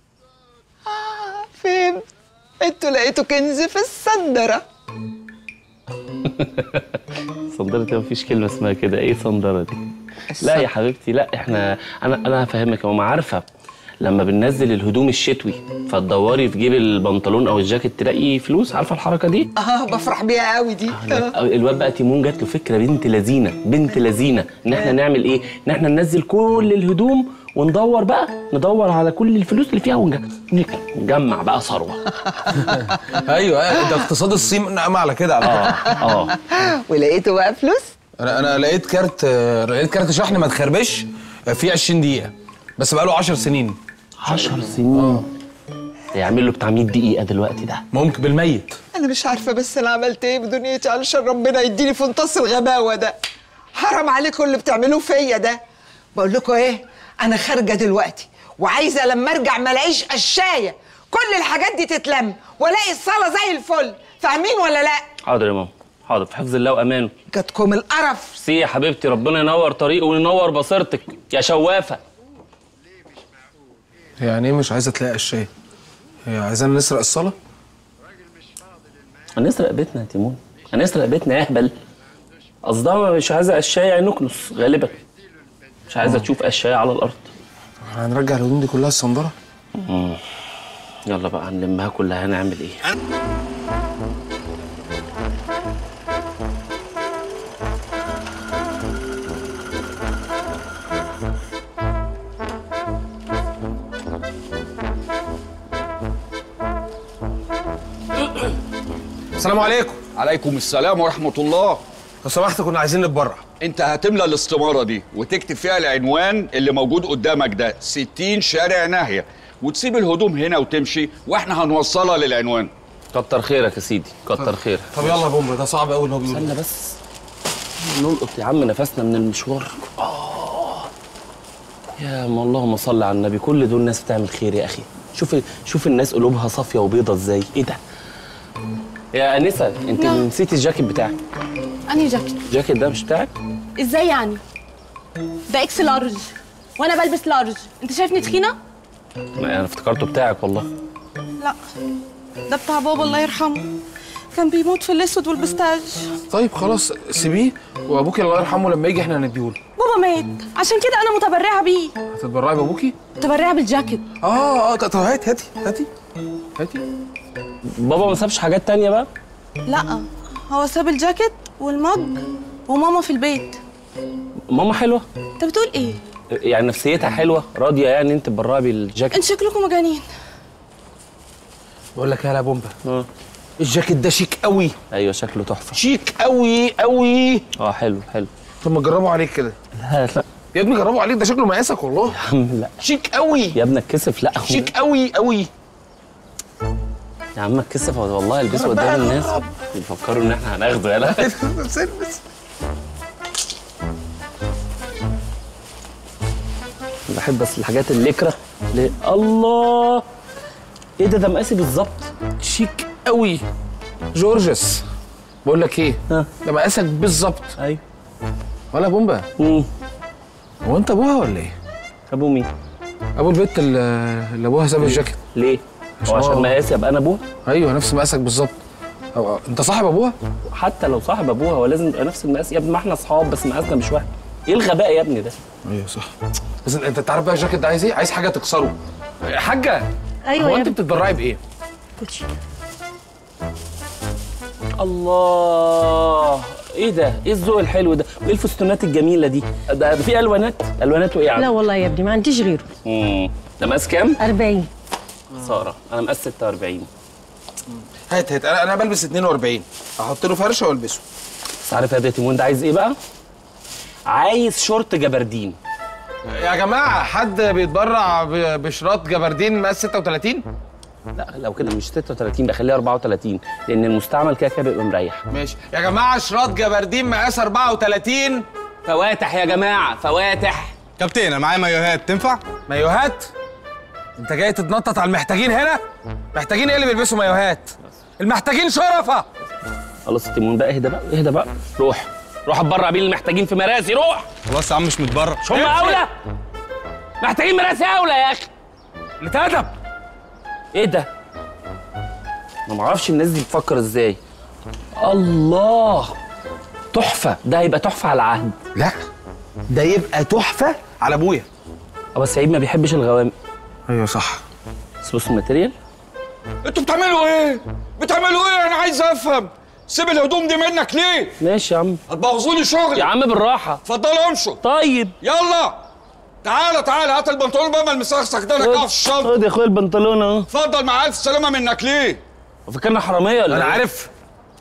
فهمت، انتوا لقيتوا كنز في الصندره. صندرة دي مفيش كلمة اسمها كده. ايه صندرة دي؟ لا يا حبيبتي لا، احنا انا هفهمك يا ماما. عارفة لما بننزل الهدوم الشتوي فتدوري في جيب البنطلون او الجاكيت تلاقي فلوس؟ عارفة الحركة دي؟ بفرح بيها قوي دي. الواد بقى تيمون جات له فكرة بنت لذينة ان احنا نعمل ايه؟ ان احنا ننزل كل الهدوم وندور بقى، ندور على كل الفلوس اللي فيها ونجمع بقى ثروه. ايوه ده اقتصاد الصين نعم على كده على فكره. ولقيتوا بقى فلوس؟ انا لقيت كارت شحن ما تخربش فيه 20 دقيقه بس بقى له 10 سنين. 10 سنين؟ يعمل له بتاع 100 دقيقه دلوقتي ده. ممكن بالميت. انا مش عارفه بس انا عملت ايه بدنيتي علشان ربنا يديني في نص الغباوه ده. حرام عليكم اللي بتعملوه فيا ده. بقول لكم ايه، انا خارجه دلوقتي وعايزه لما ارجع ما الاقيش قشايه، كل الحاجات دي تتلم والاقي الصاله زي الفل. فاهمين ولا لا؟ حاضر يا ماما، حاضر، في حفظ الله وامانه. جاتكم القرف. سي يا حبيبتي، ربنا ينور طريقه وينور بصيرتك يا شوافه. يعني ايه مش عايزه تلاقي قشايه؟ هي عايزانا نسرق الصاله؟ هنسرق بيتنا يا تيمون، هنسرق بيتنا يا اهبل. قصدها مش عايزه قشايه نكنس غالبا، مش عايزه تشوف قشايه على الارض. هنرجع الهدوم دي كلها الصندره؟ يلا بقى هنلمها كلها. هنعمل ايه؟ السلام عليكم. عليكم السلام ورحمة الله. لو سمحت كنا عايزين نتبرع. انت هتملى الاستمارة دي وتكتب فيها العنوان اللي موجود قدامك ده، 60 شارع ناهية، وتسيب الهدوم هنا وتمشي واحنا هنوصلها للعنوان. كتر خيرك يا سيدي، كتر خيرك. طب يلا يا بومبا، ده صعب قوي اللي هو بيقوله. استنى بس نلقط يا عم نفسنا من المشوار. يا اللهم صل على النبي، كل دول ناس بتعمل خير يا اخي. شوف الناس قلوبها صافيه وبيضه ازاي. ايه ده يا انسه؟ انت نسيتي الجاكيت بتاعك. انهي جاكيت؟ الجاكيت ده مش بتاعك؟ ازاي يعني؟ ده اكس لارج وانا بلبس لارج، انت شايفني تخينه؟ انا افتكرته بتاعك والله. لا ده بتاع بابا الله يرحمه، كان بيموت في الاسود والبستاج. طيب خلاص سيبيه، وابوكي الله يرحمه لما يجي احنا هنديهوله. بابا مات عشان كده انا متبرعه بيه. هتتبرعي بابوكي؟ متبرعه بالجاكيت. طب هاتي. بابا ما سابش حاجات تانية بقى؟ لا هو ساب الجاكيت والمج وماما في البيت. ماما حلوه؟ انت بتقول ايه؟ يعني نفسيتها حلوه راضيه يعني انت تبرعي بالجاكيت؟ انت شكلكم مجانين. بقول لك يا بومبا، الجاكيت ده شيك قوي. ايوه شكله تحفه. شيك قوي قوي. حلو. طب ما تجربوا عليك كده. لا يا ابني جربوا عليك، ده شكله مقاسك والله. يا عم لا. شيك قوي يا ابني اتكسف. لا شيك قوي قوي. يا عم اتكسف والله البسه قدام الناس يفكروا ان احنا هناخده. يلا البس. بحب بس الحاجات الليكرا. الله ايه ده مقاسي بالظبط. شيك قوي. جورجس بقول لك ايه، ده مقاسك بالظبط. ايوه. ولا بومبا؟ هو انت ابوها ولا ايه؟ ابو مين؟ ابو البت اللي ابوها ساب الجاكيت. ليه؟ هو عشان مقاسي ابقى انا ابوها؟ ايوه نفس مقاسك بالظبط. انت صاحب ابوها؟ حتى لو صاحب ابوها هو لازم يبقى نفس المقاس يا ابني، ما احنا اصحاب بس مقاسنا مش واحد. ايه الغباء يا ابني ده؟ ايوه صح. بس انت تعرف بقى الجاكيت ده عايز ايه؟ عايز حاجه تكسره. حاجه ايوه هو انت بتتبرعي بايه؟ كوتشي. الله ايه ده؟ ايه الذوق الحلو ده؟ وايه الفستونات الجميله دي؟ ده في الوانات وايه يا عم؟ لا والله يا ابني ما عنديش غيره. ده مقاس كام؟ 40. خساره انا مقاس 46. هات انا بلبس 42. احط له فرشه والبسه. بس عارف يا تيمون ده عايز ايه بقى؟ عايز شورت جبردين. يا جماعه حد بيتبرع بشراط جبردين مقاس 36؟ لا لو كده مش 36 بخليها 34 لان المستعمل كده بيبقى مريح. ماشي يا جماعه شراط جبردين مقاس 34. فواتح يا جماعه فواتح. كابتن انا معايا مايوهات تنفع؟ مايوهات؟ انت جاي تتنطط على المحتاجين هنا؟ محتاجين ايه اللي بيلبسوا مايوهات؟ المحتاجين شرفه. خلاص يا تيمون بقى اهدى بقى. روح اتبرع بيه المحتاجين في مراسي. روح. خلاص يا عم مش متبرع. مش هم اولى؟ محتاجين مراسي اولى يا اخي. نتأدب. ايه ده؟ انا ما اعرفش الناس دي بتفكر ازاي. الله تحفه. ده هيبقى تحفه على العهد. لا ده يبقى تحفه على ابويا. بس سعيد ما بيحبش الغوامق. ايوه صح. بس بص الماتيريال. انتوا بتعملوا ايه؟ انا عايز افهم. سيب الهدوم دي منك ليه؟ ماشي يا عم. هتبوظوا لي شغلي. يا عم بالراحه. اتفضلوا امشوا. طيب يلا تعالى هات البنطلون بقى المسخسخ ده رجعه في الشنطه. خد يا اخويا البنطلون اهو. اتفضل مع الف سلامه منك ليه؟ فكرنا حراميه ولا انا ايه؟ عارف.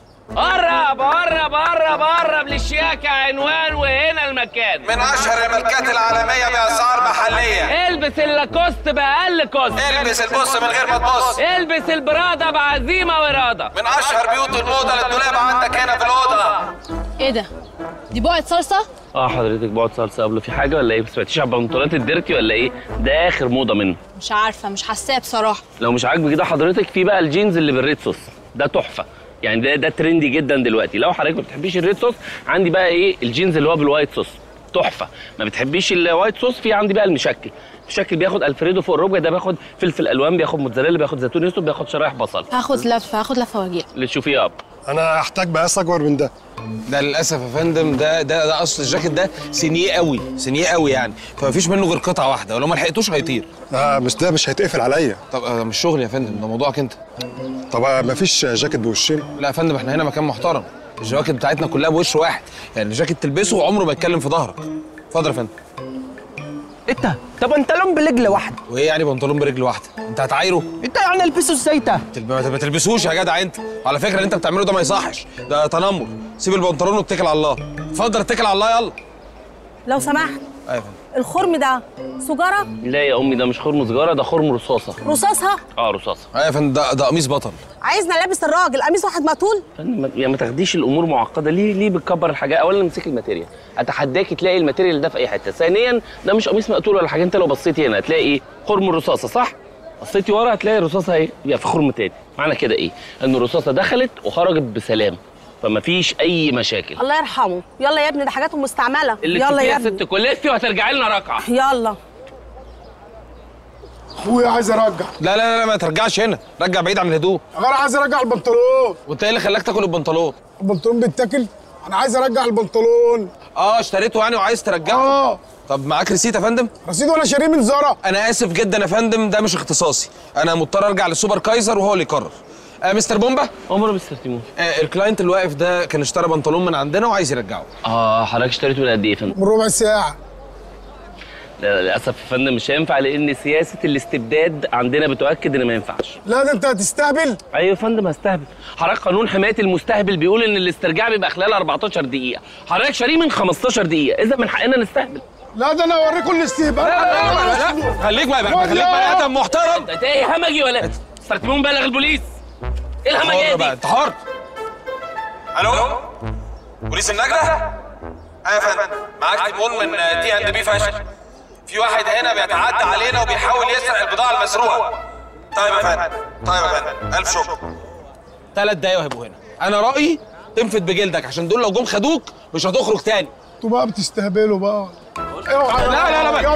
قرب للشياكة عنوان وهنا المكان. من اشهر الماركات العالميه باسعار محليه. البس اللاكوست باقل كوست. البس البص من غير ما تبص. البس البراده بعزيمه واراده. من اشهر بيوت الموضه للدولاب عندك هنا في الاوضه. ايه ده؟ دي بقعة صلصه؟ حضرتك بقعة صلصه قبل في حاجه ولا ايه؟ ما سمعتيش على البنطلونات الديرتي ولا ايه؟ ده اخر موضه منه. مش عارفه مش حاساه بصراحه. لو مش عاجبك ده حضرتك في بقى الجينز اللي بالريد صوص. ده تحفه. يعني ده ترندي جدا دلوقتي. لو حضرتك ما بتحبيش الريد صوص عندي بقى ايه الجينز اللي هو بالوايت صوص. تحفه. ما بتحبيش الوايت صوص في عندي بقى المشكل بياخد الفريدو فوق الركبه. ده بياخد فلفل الوان، بياخد موتزاريلا، بياخد زيتون اسود، بياخد شرايح بصل. هاخد لفه واجيلك. اللي تشوفيه اب. انا هحتاج مقاس اكبر من ده. ده للاسف يا فندم ده اصل الجاكيت ده سينيه قوي يعني، فمفيش منه غير قطعه واحده ولو ما لحقتوش هيطير. بس ده مش هيتقفل عليا. طب مش شغل يا فندم، ده موضوعك انت. طب مفيش جاكيت بوشين؟ لا يا فندم احنا هنا مكان محترم. الجواكت بتاعتنا كلها بوش واحد، يعني الجاكيت تلبسه وعمره ما يتكلم في ظهرك. اتفضل يا فندم. انت ده بنطلون برجل واحده. وايه يعني بنطلون برجل واحده؟ انت هتعايره؟ انت يعني البسه ازاي ده؟ ما تلبسوش يا جدع انت. على فكره اللي انت بتعمله ده ما يصحش، ده تنمر. سيب البنطلون واتكل على الله. اتفضل اتكل على الله يلا. لو سمحت. ايوه يا فندم. الخرم ده سجاره؟ لا يا امي ده مش خرم سجاره، ده خرم رصاصه. رصاصها؟ رصاصه. ايوه يا فندم ده قميص بطل. عايزنا لابس الراجل قميص واحد مقتول؟ ما تاخديش الامور معقده. ليه بتكبر الحاجات؟ اولا امسكي الماتيريال. اتحداكي تلاقي الماتيريال ده في اي حته. ثانيا ده مش قميص مقتول ولا حاجه. انت لو بصيتي هنا هتلاقي ايه؟ خرم الرصاصه صح؟ بصيتي ورا هتلاقي الرصاصه اهي يبقى في خرم تاني. معنى كده ايه؟ ان الرصاصه دخلت وخرجت بسلام، فما فيش اي مشاكل. الله يرحمه. يلا يا ابني ده حاجاتهم مستعمله. اللي يلا يا ست كلفتي وهترجعي لنا ركعه. يلا. اخويا عايز ارجع. لا ما ترجعش هنا، رجع بعيد عن الهدوم. انا عايز ارجع البنطلون. وانت ايه اللي خلاك تاكل البنطلون؟ البنطلون بيتاكل؟ انا عايز ارجع البنطلون. اشتريته يعني وعايز ترجعه؟ طب معاك ريسيت يا فندم؟ رصيد ولا شاريه من زارا؟ انا اسف جدا يا فندم، ده مش اختصاصي. انا مضطر ارجع للسوبر كايزر وهو اللي يقرر. مستر بومبا؟ عمر مستر تيمون. الكلاينت اللي واقف ده كان اشترى بنطلون من عندنا وعايز يرجعه. حضرتك اشتريته من قد ايه يا فندم؟ من ربع ساعه. لا للاسف يا فندم مش هينفع، لان سياسه الاستبداد عندنا بتؤكد ان ما ينفعش. لا ده انت هتستهبل. ايوه يا فندم هستهبل. حضرتك قانون حمايه المستهبل بيقول ان الاسترجاع بيبقى خلال 14 دقيقه، حضرتك شاريه من 15 دقيقه، اذا من حقنا نستهبل. لا ده انا اوريكم الاستهبال. لا خليك بقى خليك بني ادم محترم. انت ايه همجي ولا استرتبون بلغ البوليس؟ ايه الهمجيه دي؟ انت حر. الو بوليس النجدة؟ ايوه يا فندم، معاك تليفون من T&B فاشن. في واحد هنا بيتعدى علينا وبيحاول يسرق البضاعة المسروقة. طيب يا فندم، طيب يا فندم، ألف شكر. 3 دقايق وهيبقوا هنا. أنا رأيي تنفد بجلدك عشان دول لو جم خدوك مش هتخرج تاني. انتوا بقى بتستهبلوا بقى. اوعى. لا بقى.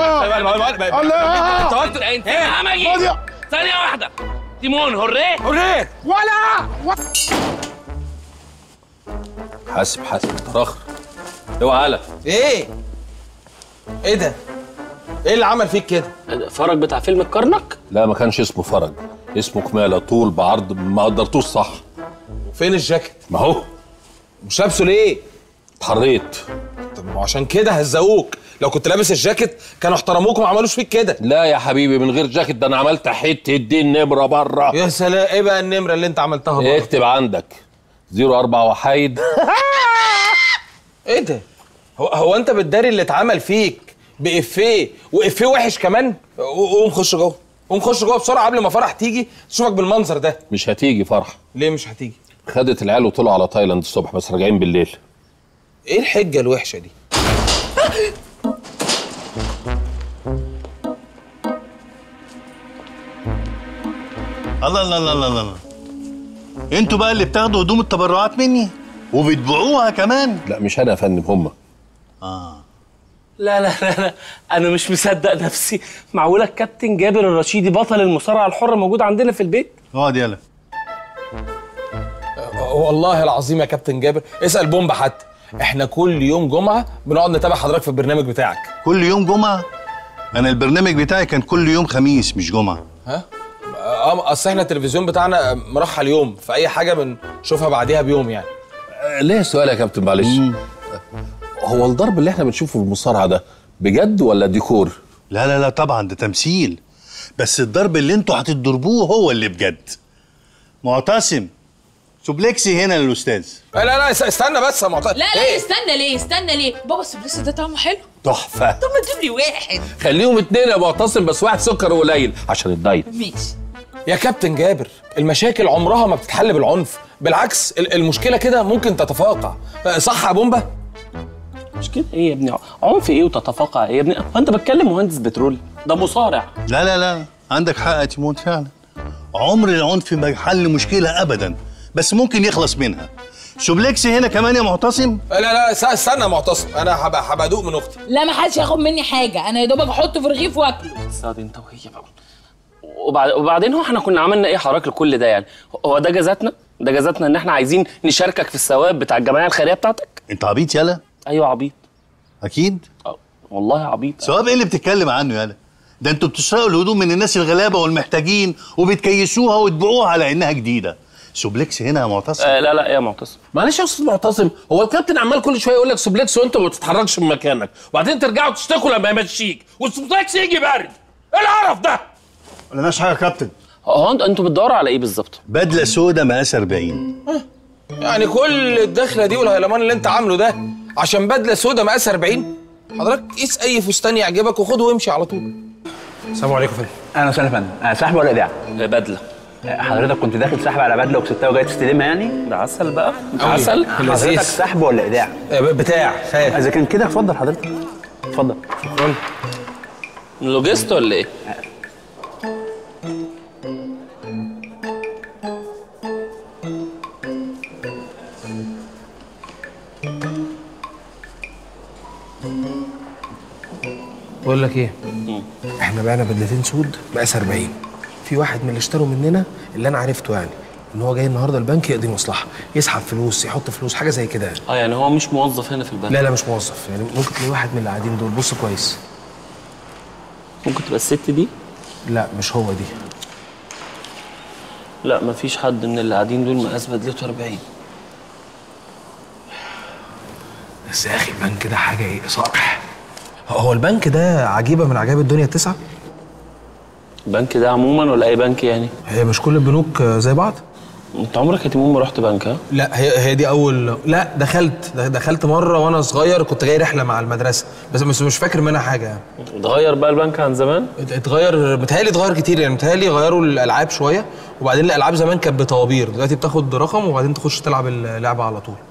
انت قلت انت همجي. ثانية واحدة. تيمون هوريه ولا حاسب تراخر. اوعى على ايه ده؟ ايه اللي عمل فيك كده؟ فرج بتاع فيلم الكرنك؟ لا ما كانش اسمه فرج، اسمه كمالة، طول بعرض، ما قدرتوش صح. فين الجاكيت؟ ما هو مش لابسه ليه؟ اتحريت. طب ما عشان كده هزقوك، لو كنت لابس الجاكيت كانوا احترموك وما عملوش فيك كده. لا يا حبيبي من غير جاكيت، ده انا عملت حته الدين نمره بره. يا سلام، ايه بقى النمره اللي انت عملتها بره؟ اكتب عندك 04 وحيد. ايه ده؟ هو انت بتداري اللي اتعمل فيك بإفيه وإفيه وحش كمان؟ قوم خش جوه، قوم خش جوه بسرعه قبل ما فرح تيجي تشوفك بالمنظر ده. مش هتيجي فرح. ليه مش هتيجي؟ خدت العيال وطلعوا على تايلاند الصبح، بس راجعين بالليل. ايه الحجه الوحشه دي؟ الله الله الله الله الله، انتوا بقى اللي بتاخدوا هدوم التبرعات مني وبتبيعوها كمان؟ لا مش انا يا فندم، هم. لا انا مش مصدق نفسي. معقوله الكابتن جابر الرشيدي بطل المصارعه الحره موجود عندنا في البيت؟ اقعد يلا. والله العظيم يا كابتن جابر، اسال بومبا حتى، احنا كل يوم جمعه بنقعد نتابع حضرتك في البرنامج بتاعك. كل يوم جمعه؟ انا البرنامج بتاعي كان كل يوم خميس مش جمعه. ها؟ اصل احنا التلفزيون بتاعنا مرحل يوم، فاي حاجه بنشوفها بعديها بيوم يعني. ليه سؤال يا كابتن معلش؟ هو الضرب اللي احنا بنشوفه في المصارعه ده بجد ولا ديكور؟ لا طبعا ده تمثيل، بس الضرب اللي انتوا هتضربوه هو اللي بجد. معتصم، سوبلكسي هنا للاستاذ. لا استنى بس يا معتصم. لا استنى ليه بابا السوبلكسي ده طعمه حلو تحفه. طب ما تجيب لي واحد. خليهم 2 يا معتصم، بس واحد سكر قليل عشان الدايت. ماشي يا كابتن جابر، المشاكل عمرها ما بتتحل بالعنف، بالعكس المشكله كده ممكن تتفاقع. صح يا بومبا؟ مش كده ايه يا ابني؟ عنف ايه وتتفاقع ايه يا ابني؟ هو انت بتكلم مهندس بترول؟ ده مصارع. لا عندك حق يا تيمون فعلا. عمر العنف ما يحل مشكله ابدا، بس ممكن يخلص منها. سوبلكسي هنا كمان يا معتصم؟ لا استنى يا معتصم، انا هبقى ادوق من اختي. لا ما حدش ياخد مني حاجه، انا يا دوبك احطه في رغيف واكله. صاد انت وهي بقى. وبعدين هو احنا كنا عملنا ايه حضرتك لكل ده يعني؟ هو ده جزاتنا؟ ده جزاتنا ان احنا عايزين نشاركك في الثواب بتاع الجمعيه الخيريه بتاعتك؟ انت عبيط يالا؟ ايوه عبيط. اكيد؟ والله عبيط. ثواب ايه اللي بتتكلم عنه يالا؟ ده انتوا بتسرقوا الهدوم من الناس الغلابه والمحتاجين وبتكيسوها وتبيعوها على انها جديده. سوبلكس هنا يا معتصم. لا يا معتصم. معلش يا استاذ معتصم، هو الكابتن عمال كل شويه يقول لك سوبلكس وانت ما بتتحركش من مكانك، وبعدين ترجعوا تشتكوا لما يمشيك والسوبلكس يجي بارد. ايه القرف ده؟ ما لناش حاجه يا كابتن. هو انتوا بتدوروا على ايه بالظبط؟ بدله سودا مقاس 40. يعني كل الدخله دي والهيلمان اللي انت عامله ده عشان بدله سودا مقاس 40؟ حضرتك قيس اي فستان يعجبك وخده وامشي على طول. السلام عليكم يا فندم. اهلا وسهلا يا فندم. سحب ولا ايداع؟ بدله. حضرتك كنت داخل سحب على بدله وكسبتها وجاي تستلمها يعني؟ ده عسل بقى. عسل. حضرتك سحب ولا ايداع؟ بتاع خير. اذا كان كده اتفضل حضرتك. اتفضل. شكرا. لوجيست ولا ايه؟ بقول لك ايه؟ احنا بعنا بدلتين سود مقاس 40. في واحد من اللي اشتروا مننا اللي انا عرفته يعني ان هو جاي النهارده البنك يقضي مصلحه، يسحب فلوس، يحط فلوس، حاجه زي كده يعني. يعني هو مش موظف هنا في البنك؟ لا مش موظف، يعني ممكن تلاقي واحد من اللي قاعدين دول. بص كويس. ممكن تبقى الست دي؟ لا مش هو دي. لا مفيش حد من اللي قاعدين دول مقاس بدلته 40. بس يا اخي البنك ده حاجه ايه؟ صقح. هو البنك ده عجيبه من عجائب الدنيا التسعه؟ البنك ده عموما ولا اي بنك يعني؟ هي مش كل البنوك زي بعض؟ انت عمرك يا تيمون ما رحت بنك؟ ها؟ لا هي دي اول. لا دخلت مره وانا صغير، كنت جاي رحله مع المدرسه بس مش فاكر منها حاجه يعني. اتغير بقى البنك عن زمان؟ اتغير، متهيألي اتغير كتير يعني. متهيألي غيروا الالعاب شويه، وبعدين الالعاب زمان كانت بطوابير، دلوقتي بتاخد رقم وبعدين تخش تلعب اللعبه على طول.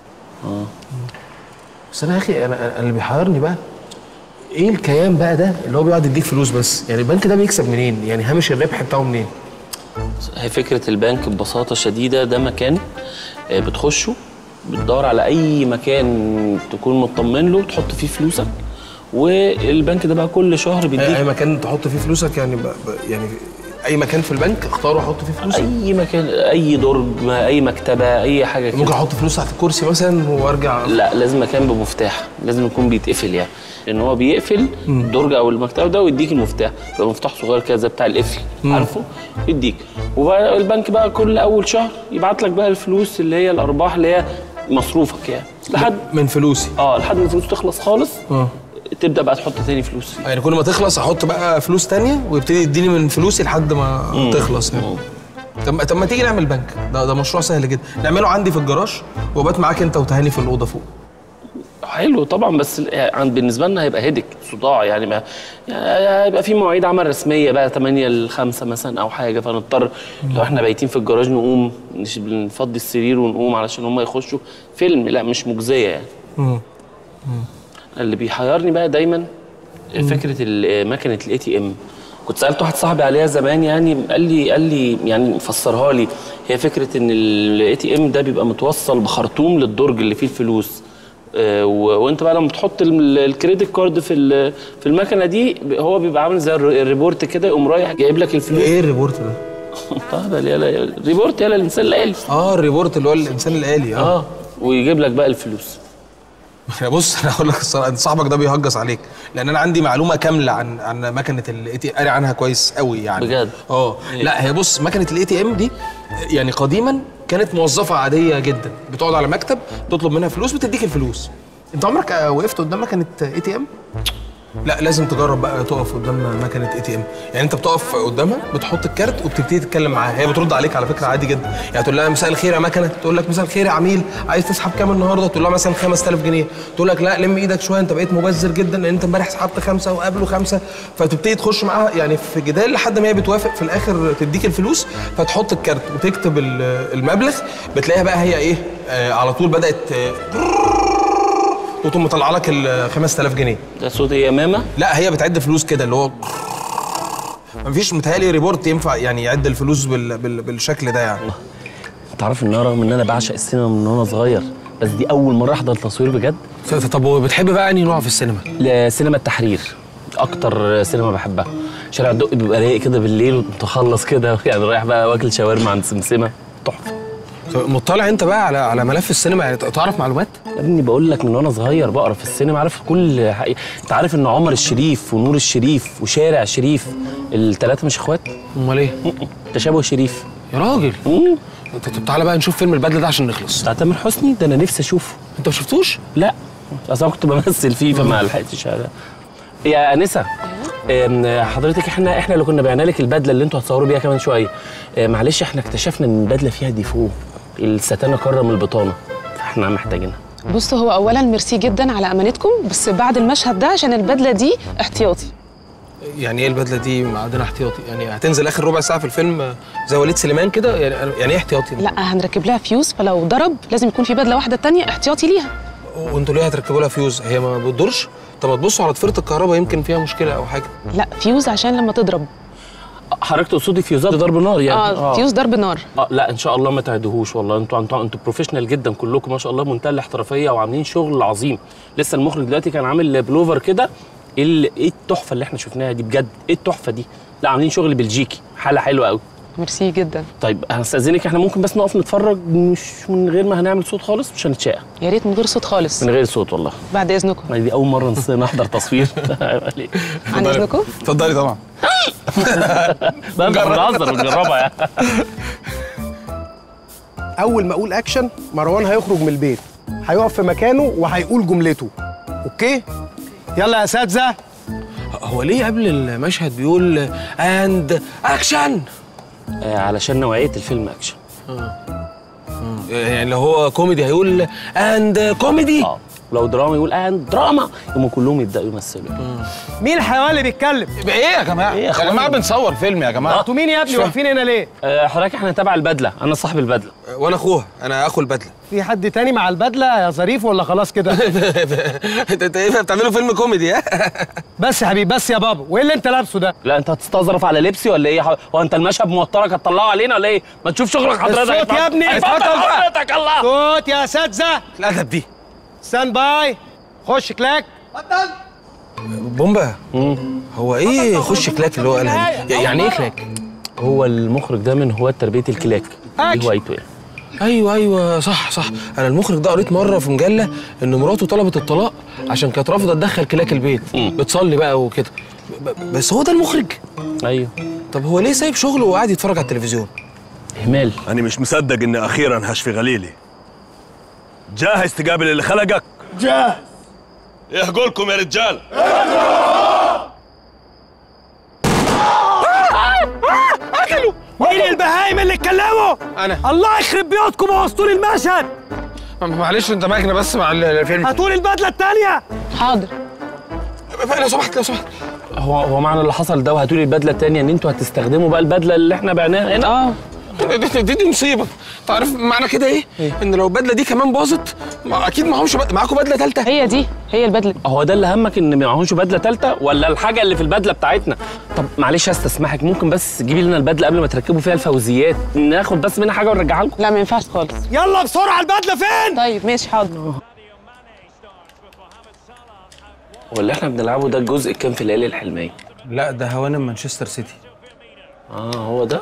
بس انا يا اخي انا اللي بيحيرني بقى ايه الكيان بقى ده اللي هو بيقعد يديك فلوس بس؟ يعني البنك ده بيكسب منين؟ يعني هامش الربح بتاعه منين؟ هي فكرة البنك ببساطة شديدة ده مكان بتخشه، بتدور على أي مكان تكون مطمن له تحط فيه فلوسك، والبنك ده بقى كل شهر بيديك أي مكان تحط فيه فلوسك يعني يعني أي مكان في البنك اختاره وحط فيه فلوسك؟ أي مكان، أي درج، أي مكتبة، أي حاجة كده. ممكن أحط فلوس تحت الكرسي مثلا وأرجع؟ لا، لازم مكان بمفتاح، لازم يكون بيتقفل يعني، لأن هو بيقفل الدرج أو المكتبة ده ويديك المفتاح، بيبقى مفتاح صغير كده زي بتاع القفل، عارفه؟ يديك. وبقى البنك بقى كل أول شهر يبعت لك بقى الفلوس اللي هي الأرباح اللي هي مصروفك يعني، لحد من فلوسي. لحد ما الفلوس تخلص خالص. تبدا بقى تحط تاني فلوس. يعني كل ما تخلص احط بقى فلوس تانية ويبتدي يديني من فلوسي لحد ما تخلص يعني. طب ما تيجي نعمل بنك؟ ده مشروع سهل جدا، نعمله عندي في الجراج وبات معاك انت وتهاني في الاوضه فوق. حلو طبعا، بس بالنسبه لنا هيبقى هيدك صداع يعني، ما هيبقى في مواعيد عمل رسميه بقى 8 ل 5 مثلا او حاجه، فنضطر لو احنا بايتين في الجراج نقوم نفضي السرير ونقوم علشان هم يخشوا فيلم. لا مش مجزيه يعني. اللي بيحيرني بقى دايما فكره مكنه الاي تي ام. كنت سالت واحد صاحبي عليها زمان يعني، قال لي يعني فسرها لي. هي فكره ان الاي تي ام ده بيبقى متوصل بخرطوم للدرج اللي فيه الفلوس، وانت بقى لما تحط الكريدت كارد في المكنه دي هو بيبقى عامل زي الريبورت كده، يقوم رايح جايب لك الفلوس. ايه الريبورت ده؟ طب الريبورت يلا الانسان الآلي. الريبورت اللي هو الانسان الآلي. ويجيب لك بقى الفلوس. بص انا هقول لك الصراحه، انت صاحبك ده بيهجص عليك، لان انا عندي معلومه كامله عن مكنه الاي تي ام، قاري عنها كويس قوي يعني. بجد؟ لا هي بص، مكنه الاي تي ام دي يعني قديما كانت موظفه عاديه جدا، بتقعد على مكتب تطلب منها فلوس بتديك الفلوس. انت عمرك وقفت قدام مكنه اي تي ام؟ لا لازم تجرب بقى تقف قدام مكنه اي تي ام. يعني انت بتقف قدامها بتحط الكارت وبتبتدي تتكلم معاها، هي بترد عليك على فكره عادي جدا. يعني تقول لها مساء الخير يا مكنه، تقول لك مساء الخير يا عميل، عايز تسحب كام النهارده؟ تقول لها مثلا 5000 جنيه، تقول لك لا لم ايدك شويه انت بقيت مبذر جدا لان انت امبارح سحبت 5 وقبله 5، فتبتدي تخش معاها يعني في جدال لحد ما هي بتوافق في الاخر تديك الفلوس، فتحط الكارت وتكتب المبلغ، بتلاقيها بقى هي ايه على طول بدات وتقوم مطلع لك ال 5000 جنيه. ده صوت يا ماما؟ لا هي بتعد فلوس كده اللي هو مفيش متهيألي ريبورت ينفع يعني يعد الفلوس بالشكل ده يعني. انت عارف ان رغم ان انا بعشق السينما من وانا صغير، بس دي اول مره احضر تصوير بجد. طب بتحب بقى انهي نوع في السينما؟ سينما التحرير اكتر سينما بحبها. شارع الدق بيبقى رايق كده بالليل وتخلص كده يعني رايح بقى واكل شاورما عند سمسمه، تحفه. مطلع انت بقى على ملف السينما يعني، تعرف معلومات؟ يا ابني بقول لك من وانا صغير بقرا في السينما، عارف كل حقيقة. انت عارف ان عمر الشريف ونور الشريف وشارع شريف الثلاثه مش اخوات؟ امال ايه؟ تشابه شريف يا راجل. طب تعالى بقى نشوف فيلم البدله ده عشان نخلص. بتاع تامر حسني ده انا نفسي اشوفه. انت ما شفتوش؟ لا اصل انا كنت بمثل فيه فما لحقتش. يا انسه حضرتك احنا اللي كنا بعنا لك البدله اللي انتوا هتصوروا بيها كمان شويه. معلش احنا اكتشفنا ان البدله فيها ديفو، الستانه كرم البطانه، فاحنا محتاجينها. بص هو اولا ميرسي جدا على امانتكم، بس بعد المشهد ده عشان البدله دي احتياطي. يعني ايه البدله دي معدنه احتياطي؟ يعني هتنزل اخر ربع ساعه في الفيلم زي وليد سليمان كده؟ يعني ايه احتياطي؟ لا هنركب لها فيوز، فلو ضرب لازم يكون في بدله واحده تانية احتياطي ليها. وانتوا ليه هتركبوا لها فيوز؟ هي ما بتدورش؟ طب ما تبصوا على ضفيره الكهرباء يمكن فيها مشكله او حاجه. لا فيوز عشان لما تضرب. حضرتك تقصدي فيوزات ضرب نار يعني؟ فيوز ضرب نار. لا ان شاء الله ما تعدهوش والله. انتوا بروفيشنال جدا كلكم ما شاء الله، منتهى الاحترافيه وعاملين شغل عظيم. لسه المخرج دلوقتي كان عامل بلوفر كده، ايه التحفه اللي احنا شفناها دي بجد، ايه التحفه دي؟ لا عاملين شغل بلجيكي، حاله حلوه قوي. ميرسي جدا. طيب هستاذنك احنا ممكن بس نقف نتفرج مش من غير ما هنعمل صوت خالص، مش هنتشاقى. يا ريت من غير صوت خالص. من غير صوت والله. بعد اذنكم. دي اول مره نحضر تصوير. عن اذنكم. اتفضلي طبعا. لا بنهزر بنجربها يعني. اول ما اقول اكشن مروان هيخرج من البيت، هيقف في مكانه وهيقول جملته. اوكي؟ يلا يا اساتذه هو ليه قبل المشهد بيقول اند اكشن؟ علشان نوعيه الفيلم اكشن. يعني لو هو كوميدي هيقول اند كوميدي. لو دراما يقول اند دراما، يقوموا كلهم يبداوا يمثلوا. مين الحيوان اللي بيتكلم؟ ايه يا جماعه؟ يا جماعه بنصور فيلم يا جماعه. انتوا مين يا ابني واقفين هنا ليه؟ حضرتك احنا تبع البدله، انا صاحب البدله. وانا اخوها، انا اخو البدله. في حد تاني مع البدله يا ظريف ولا خلاص كده؟ انت ايه بتعملوا فيلم كوميدي ها؟ بس يا حبيبي بس يا بابا، وايه اللي انت لابسه ده؟ لا انت هتستظرف على لبسي ولا ايه؟ هو انت المشهد موترك هتطلعه علينا ولا ايه؟ ما تشوف شغلك حضرتك. الصوت يا ابني اتفضل حضرتك. الله صوت يا اساتذه. الادب دي. ستاند باي. خش كلاك. اتفضل. بومبا. هو ايه خش كلاك اللي هو قالها دي؟ يعني ايه كلاك؟ هو المخرج ده من هواة تربيه الكلاك، دي هوايته يعني. ايوه صح. انا المخرج ده قريت مره في مجله ان مراته طلبت الطلاق عشان كانت رافضه تدخل كلاك البيت. بتصلي بقى وكده. بس هو ده المخرج؟ ايوه. طب هو ليه سايب شغله وقاعد يتفرج على التلفزيون؟ اهمال. انا مش مصدق اني اخيرا هشفي غليلي. جاهز تقابل اللي خلقك؟ جاهز. ايه قولكم يا رجال؟ اكلوا. مين البهايم اللي اتكلموا؟ انا. الله يخرب بيوتكم بوظتوا لي المشهد. معلش انت معاكنا بس مع الفيلم. هاتوا لي البدله الثانيه. حاضر. لو سمحت. هو معنى اللي حصل ده وهاتوا لي البدله الثانيه ان انتوا هتستخدموا بقى البدله اللي احنا بعناها هنا. دي مصيبه. انت عارف معنى كده ايه؟ ان لو البدله دي كمان باظت اكيد معهمش معاكم بدله ثالثه. هي البدله. هو ده اللي همك ان معهمش بدله ثالثه ولا الحاجه اللي في البدله بتاعتنا؟ طب معلش استسمحك، ممكن بس تجيبي لنا البدله قبل ما تركبوا فيها الفوزيات، ناخد بس منها حاجه ونرجعها لكم. لا ما ينفعش خالص. يلا بسرعه البدله فين؟ طيب ماشي حاضر. هو اللي احنا بنلعبه ده الجزء كام في الليالي الحلميه؟ لا ده هوانم مانشستر سيتي. هو ده؟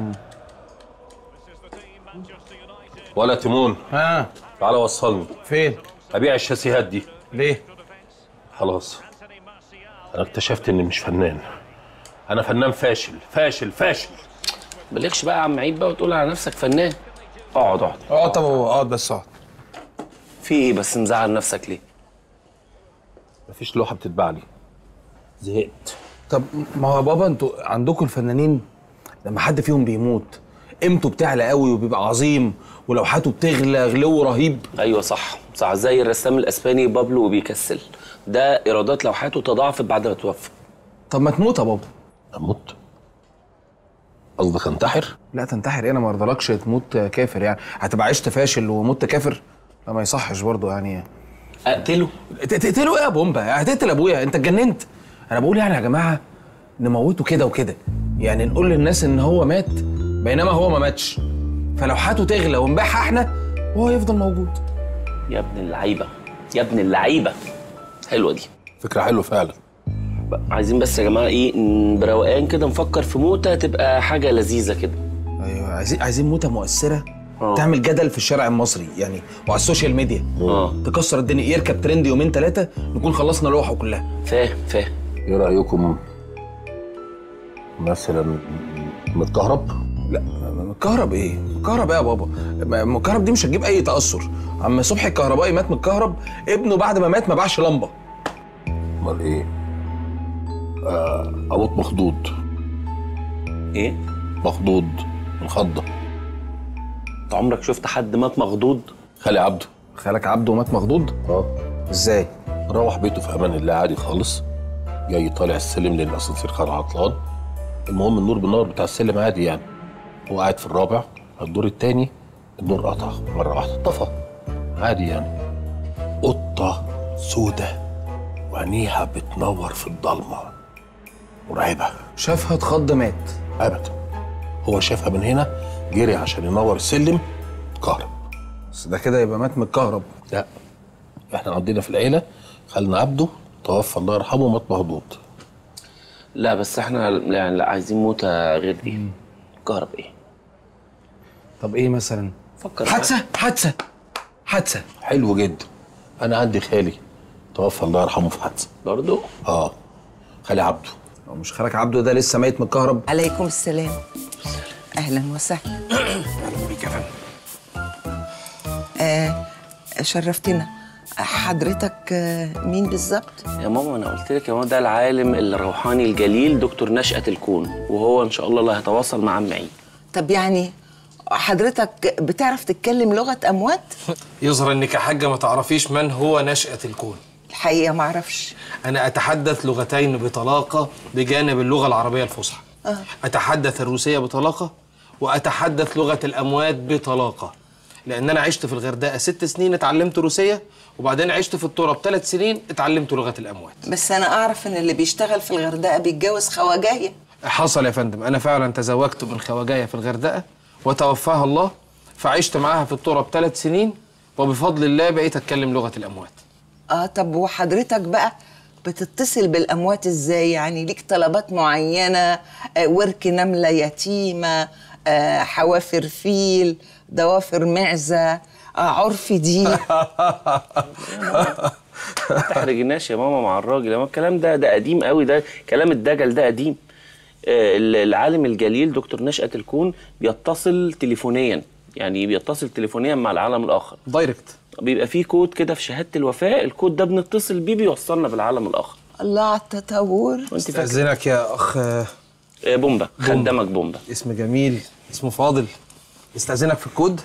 ولا تيمون. تعالى وصلني. فين؟ ابيع الشاسيهات دي. ليه؟ خلاص انا اكتشفت اني مش فنان. انا فنان فاشل. مالكش بقى يا عم عيد بقى وتقول على نفسك فنان. اقعد. طب اقعد بس اقعد. في ايه بس مزعل نفسك ليه؟ مفيش لوحه بتتباع لي. زهقت. طب ما هو يا بابا انتوا عندكم الفنانين لما حد فيهم بيموت قيمته بتعلى قوي وبيبقى عظيم ولوحاته بتغلى غلو رهيب. ايوه صح زي الرسام الاسباني بابلو وبيكسل ده ايرادات لوحاته تضاعفت بعد ما توفى. طب ما تموت يا بابا. اموت؟ قصدك انتحر؟ لا تنتحر ايه، انا ما ارضلكش تموت كافر يعني. هتبقى عشت فاشل ومت كافر؟ لا ما يصحش برضه يعني. اقتله؟ تقتله ايه يا بومبا؟ هتقتل ابويا؟ انت اتجننت. انا بقول يعني يا جماعه نموته كده وكده، يعني نقول للناس ان هو مات بينما هو ما ماتش، فلوحاته تغلى ونبيعها احنا وهو يفضل موجود. يا ابن اللعيبه حلوه دي، فكره حلوه فعلا. عايزين بس يا جماعه ايه بروقان كده نفكر في موته تبقى حاجه لذيذه كده. ايوه عايزين موته مؤثره تعمل جدل في الشارع المصري يعني وعلى السوشيال ميديا. تكسر الدنيا، يركب ترند يومين ثلاثه نكون خلصنا لوحه كلها. فاهم. ايه رايكم مثلا متكهرب؟ لا متكهرب ايه؟ متكهرب ايه يا بابا؟ متكهرب دي مش هتجيب اي تاثر. عم صبحي الكهربائي مات متكهرب، ابنه بعد ما مات ما باعش لمبه. امال ايه؟ اموت مخضوض. ايه؟ مخضوض الخضه. انت عمرك شفت حد مات مخضوض؟ خالي عبده. خالك عبده مات مخضوض؟ ازاي؟ روح بيته في امان الله عادي خالص، جاي طالع السلم لان الاسانسير كان عطلان. المهم النور بالنار بتاع السلم عادي يعني. هو قاعد في الرابع الدور الثاني النور قطع مره واحده طفى عادي يعني. قطه سودة وعينيها بتنور في الضلمه مرعبه. شافها اتخض مات؟ ابدا، هو شافها من هنا جري عشان ينور السلم كهرب. بس ده كده يبقى مات متكهرب. لا احنا عندنا في العيله خالنا عبده توفى الله يرحمه مات مخضوض. لا بس احنا يعني لا عايزين موته غير دي. كهرب ايه؟ طب ايه مثلا؟ فكر. حادثه حلو جدا. انا عندي خالي توفى الله يرحمه في حادثه برضه. خالي عبده. لو مش خالك عبده ده لسه ميت متكهرب. عليكم السلام. اهلا وسهلا. اهلا بيك يا فندم. شرفتنا. حضرتك مين بالظبط؟ يا ماما انا قلت لك يا ماما ده العالم الروحاني الجليل دكتور نشأة الكون، وهو ان شاء الله اللي هيتواصل مع عم عيد. طب يعني حضرتك بتعرف تتكلم لغة أموات؟ يظهر انك يا حاجه ما تعرفيش من هو نشأة الكون. الحقيقة ما اعرفش. انا اتحدث لغتين بطلاقه بجانب اللغه العربيه الفصحى. اتحدث الروسيه بطلاقه، واتحدث لغه الاموات بطلاقه، لان انا عشت في الغردقه 6 سنين اتعلمت روسيه، وبعدين عشت في التراب 3 سنين اتعلمت لغه الاموات. بس أنا أعرف إن اللي بيشتغل في الغردقة بيتجوز خواجاية. حصل يا فندم، انا فعلا تزوجت من خواجايه في الغردقه وتوفاها الله، فعشت معاها في التراب 3 سنين، وبفضل الله بقيت اتكلم لغه الاموات. طب وحضرتك بقى بتتصل بالأموات إزاي؟ يعني ليك طلبات معينة، ورك نملة يتيمة، حوافر فيل، ضوافر معزة، عرف دي. ما تحرجناش يا ماما مع الراجل، يا ماما الكلام ده قديم قوي، ده كلام الدجل ده قديم. العالم الجليل دكتور نشأة الكون بيتصل تليفونيا، يعني بيتصل تليفونيا مع العالم الآخر دايركت. بيبقى فيه كود كده في شهادة الوفاة، الكود ده بنتصل بيه بيوصلنا بالعالم الآخر. الله على التطور. استأذنك يا أخ بومبا، خدامك بومبا. اسم جميل، اسمه فاضل. استأذنك في الكود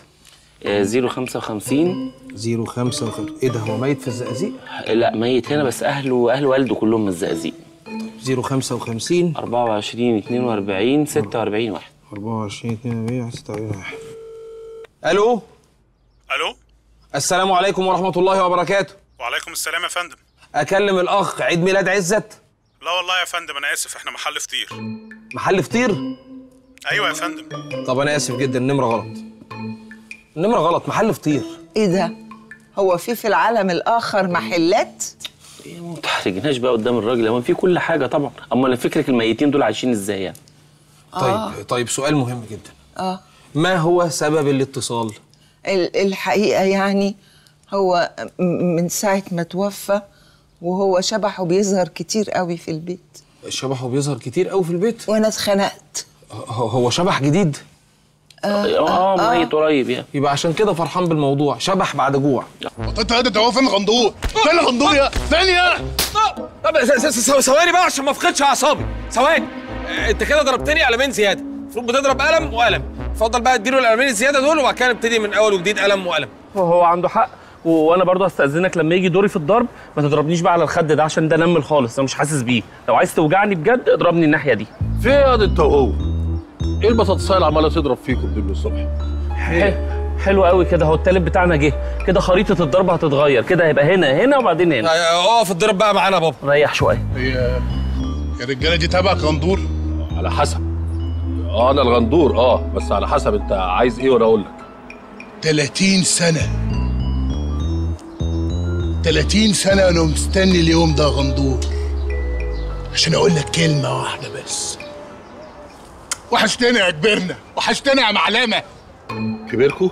055 055. ايه ده، هو ميت في الزقازيق؟ لا ميت هنا، بس أهله والده كلهم من الزقازيق. 055 24 42 46 1. 24 42 46 1. الو. الو. السلام عليكم ورحمة الله وبركاته. وعليكم السلام يا فندم. أكلم الأخ عيد ميلاد عزت؟ لا والله يا فندم أنا آسف، إحنا محل فطير. محل فطير؟ أيوه يا فندم. طب أنا آسف جدا، النمرة غلط. النمرة غلط، محل فطير. إيه ده؟ هو في العالم الآخر محلات؟ ما تحرجناش بقى قدام الراجل، هو في كل حاجة طبعا. أما فكرك الميتين دول عايشين إزاي يعني؟ طيب سؤال مهم جدا. ما هو سبب الاتصال؟ الحقيقة يعني هو من ساعة ما توفى وهو شبحه بيظهر كتير قوي في البيت. شبحه بيظهر كتير قوي في البيت؟ وانا اتخنقت. هو شبح جديد؟ ميت قريب يعني. يبقى عشان كده فرحان بالموضوع، شبح بعد جوع. انت هو فين الغندور؟ فين الغندور يا ثانية؟ طب ثواني بقى عشان ما افقدش اعصابي، ثواني. انت كده ضربتني قلمين زياده، المفروض بتضرب قلم وقلم. اتفضل بقى اديله القلمين الزياده دول، وبعد كده نبتدي من اول وجديد قلم وقلم. هو عنده حق، وانا برضه هستأذنك لما يجي دوري في الضرب ما تضربنيش بقى على الخد ده، عشان ده نمل خالص، انا مش حاسس بيه. لو عايز توجعني بجد اضربني الناحيه دي. في ايه انت وهو؟ ايه البطاطسايه اللي عماله تضرب فيكم دول الصبح؟ حلو قوي كده، هو التالت بتاعنا جه كده، خريطه الضرب هتتغير كده، هيبقى هنا وبعدين هنا. اقف الضرب بقى معانا يا بابا. ريح شويه. هي الرجاله دي تبعك غندور؟ على حسب. انا الغندور بس على حسب انت عايز ايه وانا اقول لك. 30 سنه 30 سنه انا مستني اليوم ده يا غندور، عشان اقول لك كلمه واحده بس. وحشتني يا كبرنا، وحشتني يا معلمه. كبيركو؟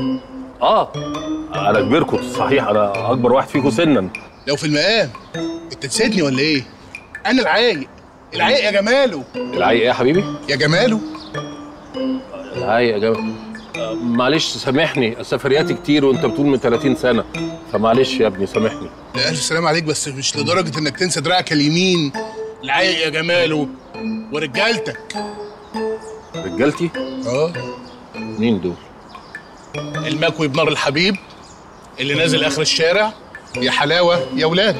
انا كبيركو صحيح، انا اكبر واحد فيكم سنا. لو في المقام انت تسيدني ولا ايه؟ انا العايق يا جماله. العايق ايه يا حبيبي؟ يا جماله. العايق يا جماله. معلش سامحني، سفرياتي كتير وانت بتقول من 30 سنه، فمعلش يا ابني سامحني. لا الف سلام عليك، بس مش لدرجه انك تنسى دراعك اليمين. العايق يا جماله ورجالتك. رجالتي؟ مين دول؟ المكوي بنار الحبيب اللي نازل اخر الشارع، يا حلاوه يا ولاد.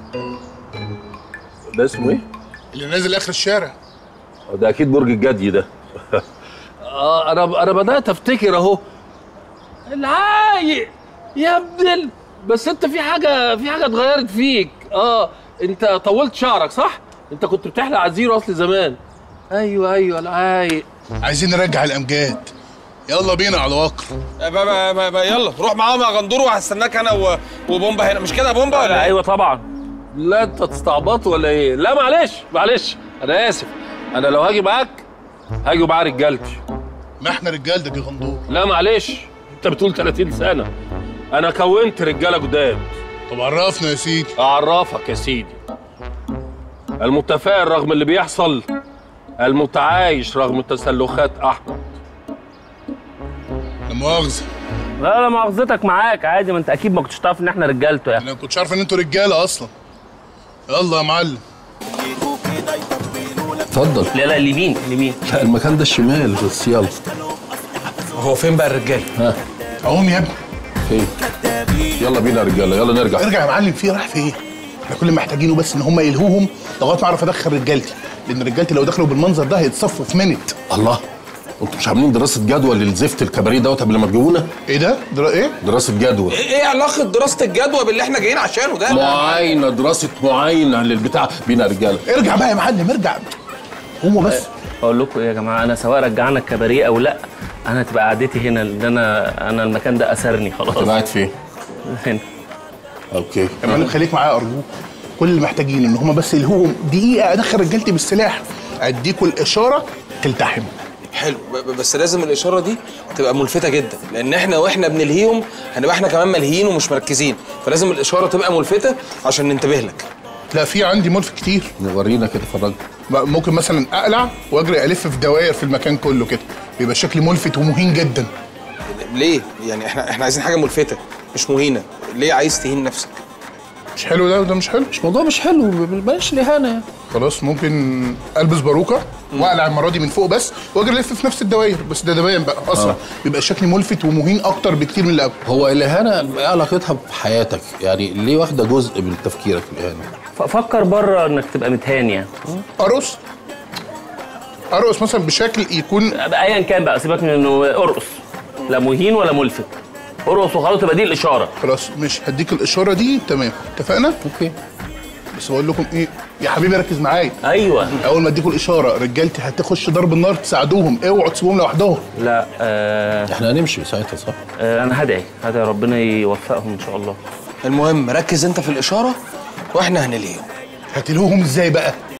ده اسمه ايه؟ اللي نازل اخر الشارع. ده اكيد برج الجدي ده. انا بدات افتكر اهو. العايق يا ابن بس انت في حاجه اتغيرت فيك. انت طولت شعرك صح؟ انت كنت بتحلق على الزيرو اصل زمان. ايوه العايق. عايزين نرجع الامجاد، يلا بينا على الواقع. يلا روح معاهم يا غندور، وهستناك انا وبومبا هنا، مش كده يا بومبا ولا ايوه طبعا. لا انت تستعبط ولا ايه؟ لا معلش انا اسف. انا لو هاجي معاك هاجي معايا رجالتي. ما احنا رجالتك يا غندور. لا معلش، انت بتقول 30 سنه، انا كونت رجاله جداد. طب عرفنا يا سيدي. اعرفك يا سيدي. المتفائل رغم اللي بيحصل، المتعايش رغم تسلخات احمد. لا مؤاخذه. لا لا مؤاخذتك معاك عادي، ما انت اكيد ما كنتش تعرف ان احنا رجالته يعني. انا ما كنتش عارف ان انتوا رجاله اصلا. يلا يا معلم. اتفضل. لا لا اليمين اليمين. لا المكان ده الشمال بس يلا. هو فين بقى الرجاله؟ ها اهم يا ابني. فين؟ يلا بينا يا رجاله، يلا نرجع. ارجع يا معلم، في راح في ايه؟ احنا كل اللي محتاجينه بس ان هم يلهوهم لغايه ما اعرف ادخل رجالتي، لان رجالتي لو دخلوا بالمنظر ده هيتصفوا في منت. الله، انتوا مش عاملين دراسه جدوى للزفت الكباريه دوت قبل ما تجيبونا؟ ايه ده؟ ايه؟ دراسه جدوى. ايه علاقه دراسه الجدوى باللي احنا جايين عشانه ده؟ معاينه، دراسه معاينه للبتاع. بينا يا رجاله. ارجع بقى يا معلم ارجع. هو بس اقول لكم ايه يا جماعه، انا سواء رجعنا الكباريه او لا انا هتبقى قعدتي هنا، لان انا المكان ده اثرني خلاص. انت قاعد فين؟ هنا. اوكي يا معلم خليك معايا ارجوك. كل اللي محتاجين ان هم بس يلهوهم دقيقه ادخل رجالتي بالسلاح، اديكوا الاشاره تلتحم. حلو، بس لازم الاشاره دي تبقى ملفته جدا، لان احنا واحنا بنلهيهم هنبقى احنا كمان ملهيين ومش مركزين، فلازم الاشاره تبقى ملفته عشان ننتبه لك. لا في عندي ملفت كتير. ورينا كده فرجنا. ممكن مثلا اقلع واجري الف في دوائر في المكان كله كده، بيبقى شكلي ملفت ومهين جدا. ليه؟ يعني احنا عايزين حاجه ملفته مش مهينه، ليه عايز تهين نفسك؟ مش حلو ده وده مش حلو؟ مش موضوع مش حلو، بلاش اهانه يعني. خلاص ممكن البس باروكه واقلع المره دي من فوق بس واجري الف في نفس الدوائر، بس ده باين بقى اسرع. بيبقى شكلي ملفت ومهين اكتر بكتير من اللي قبل. هو الاهانه ايه علاقتها بحياتك؟ يعني ليه واخده جزء من تفكيرك الاهانه؟ فكر بره انك تبقى متهان يعني. ارقص مثلا بشكل يكون ايا كان بقى، سيبك من انه ارقص، لا مهين ولا ملفت، ارقص وخلاص تبقى دي الاشاره. خلاص مش هديك الاشاره دي، تمام اتفقنا؟ اوكي. بس بقول لكم ايه يا حبيبي، ركز معايا. ايوه. اول ما اديكوا الاشاره رجالتي هتخش ضرب النار، تساعدوهم، اوعوا تسيبوهم لوحدهم. لا احنا هنمشي ساعتها صح؟ انا هدعي ربنا يوفقهم ان شاء الله. المهم ركز انت في الاشاره واحنا هنلهيهم. هتلهوهم ازاي بقى؟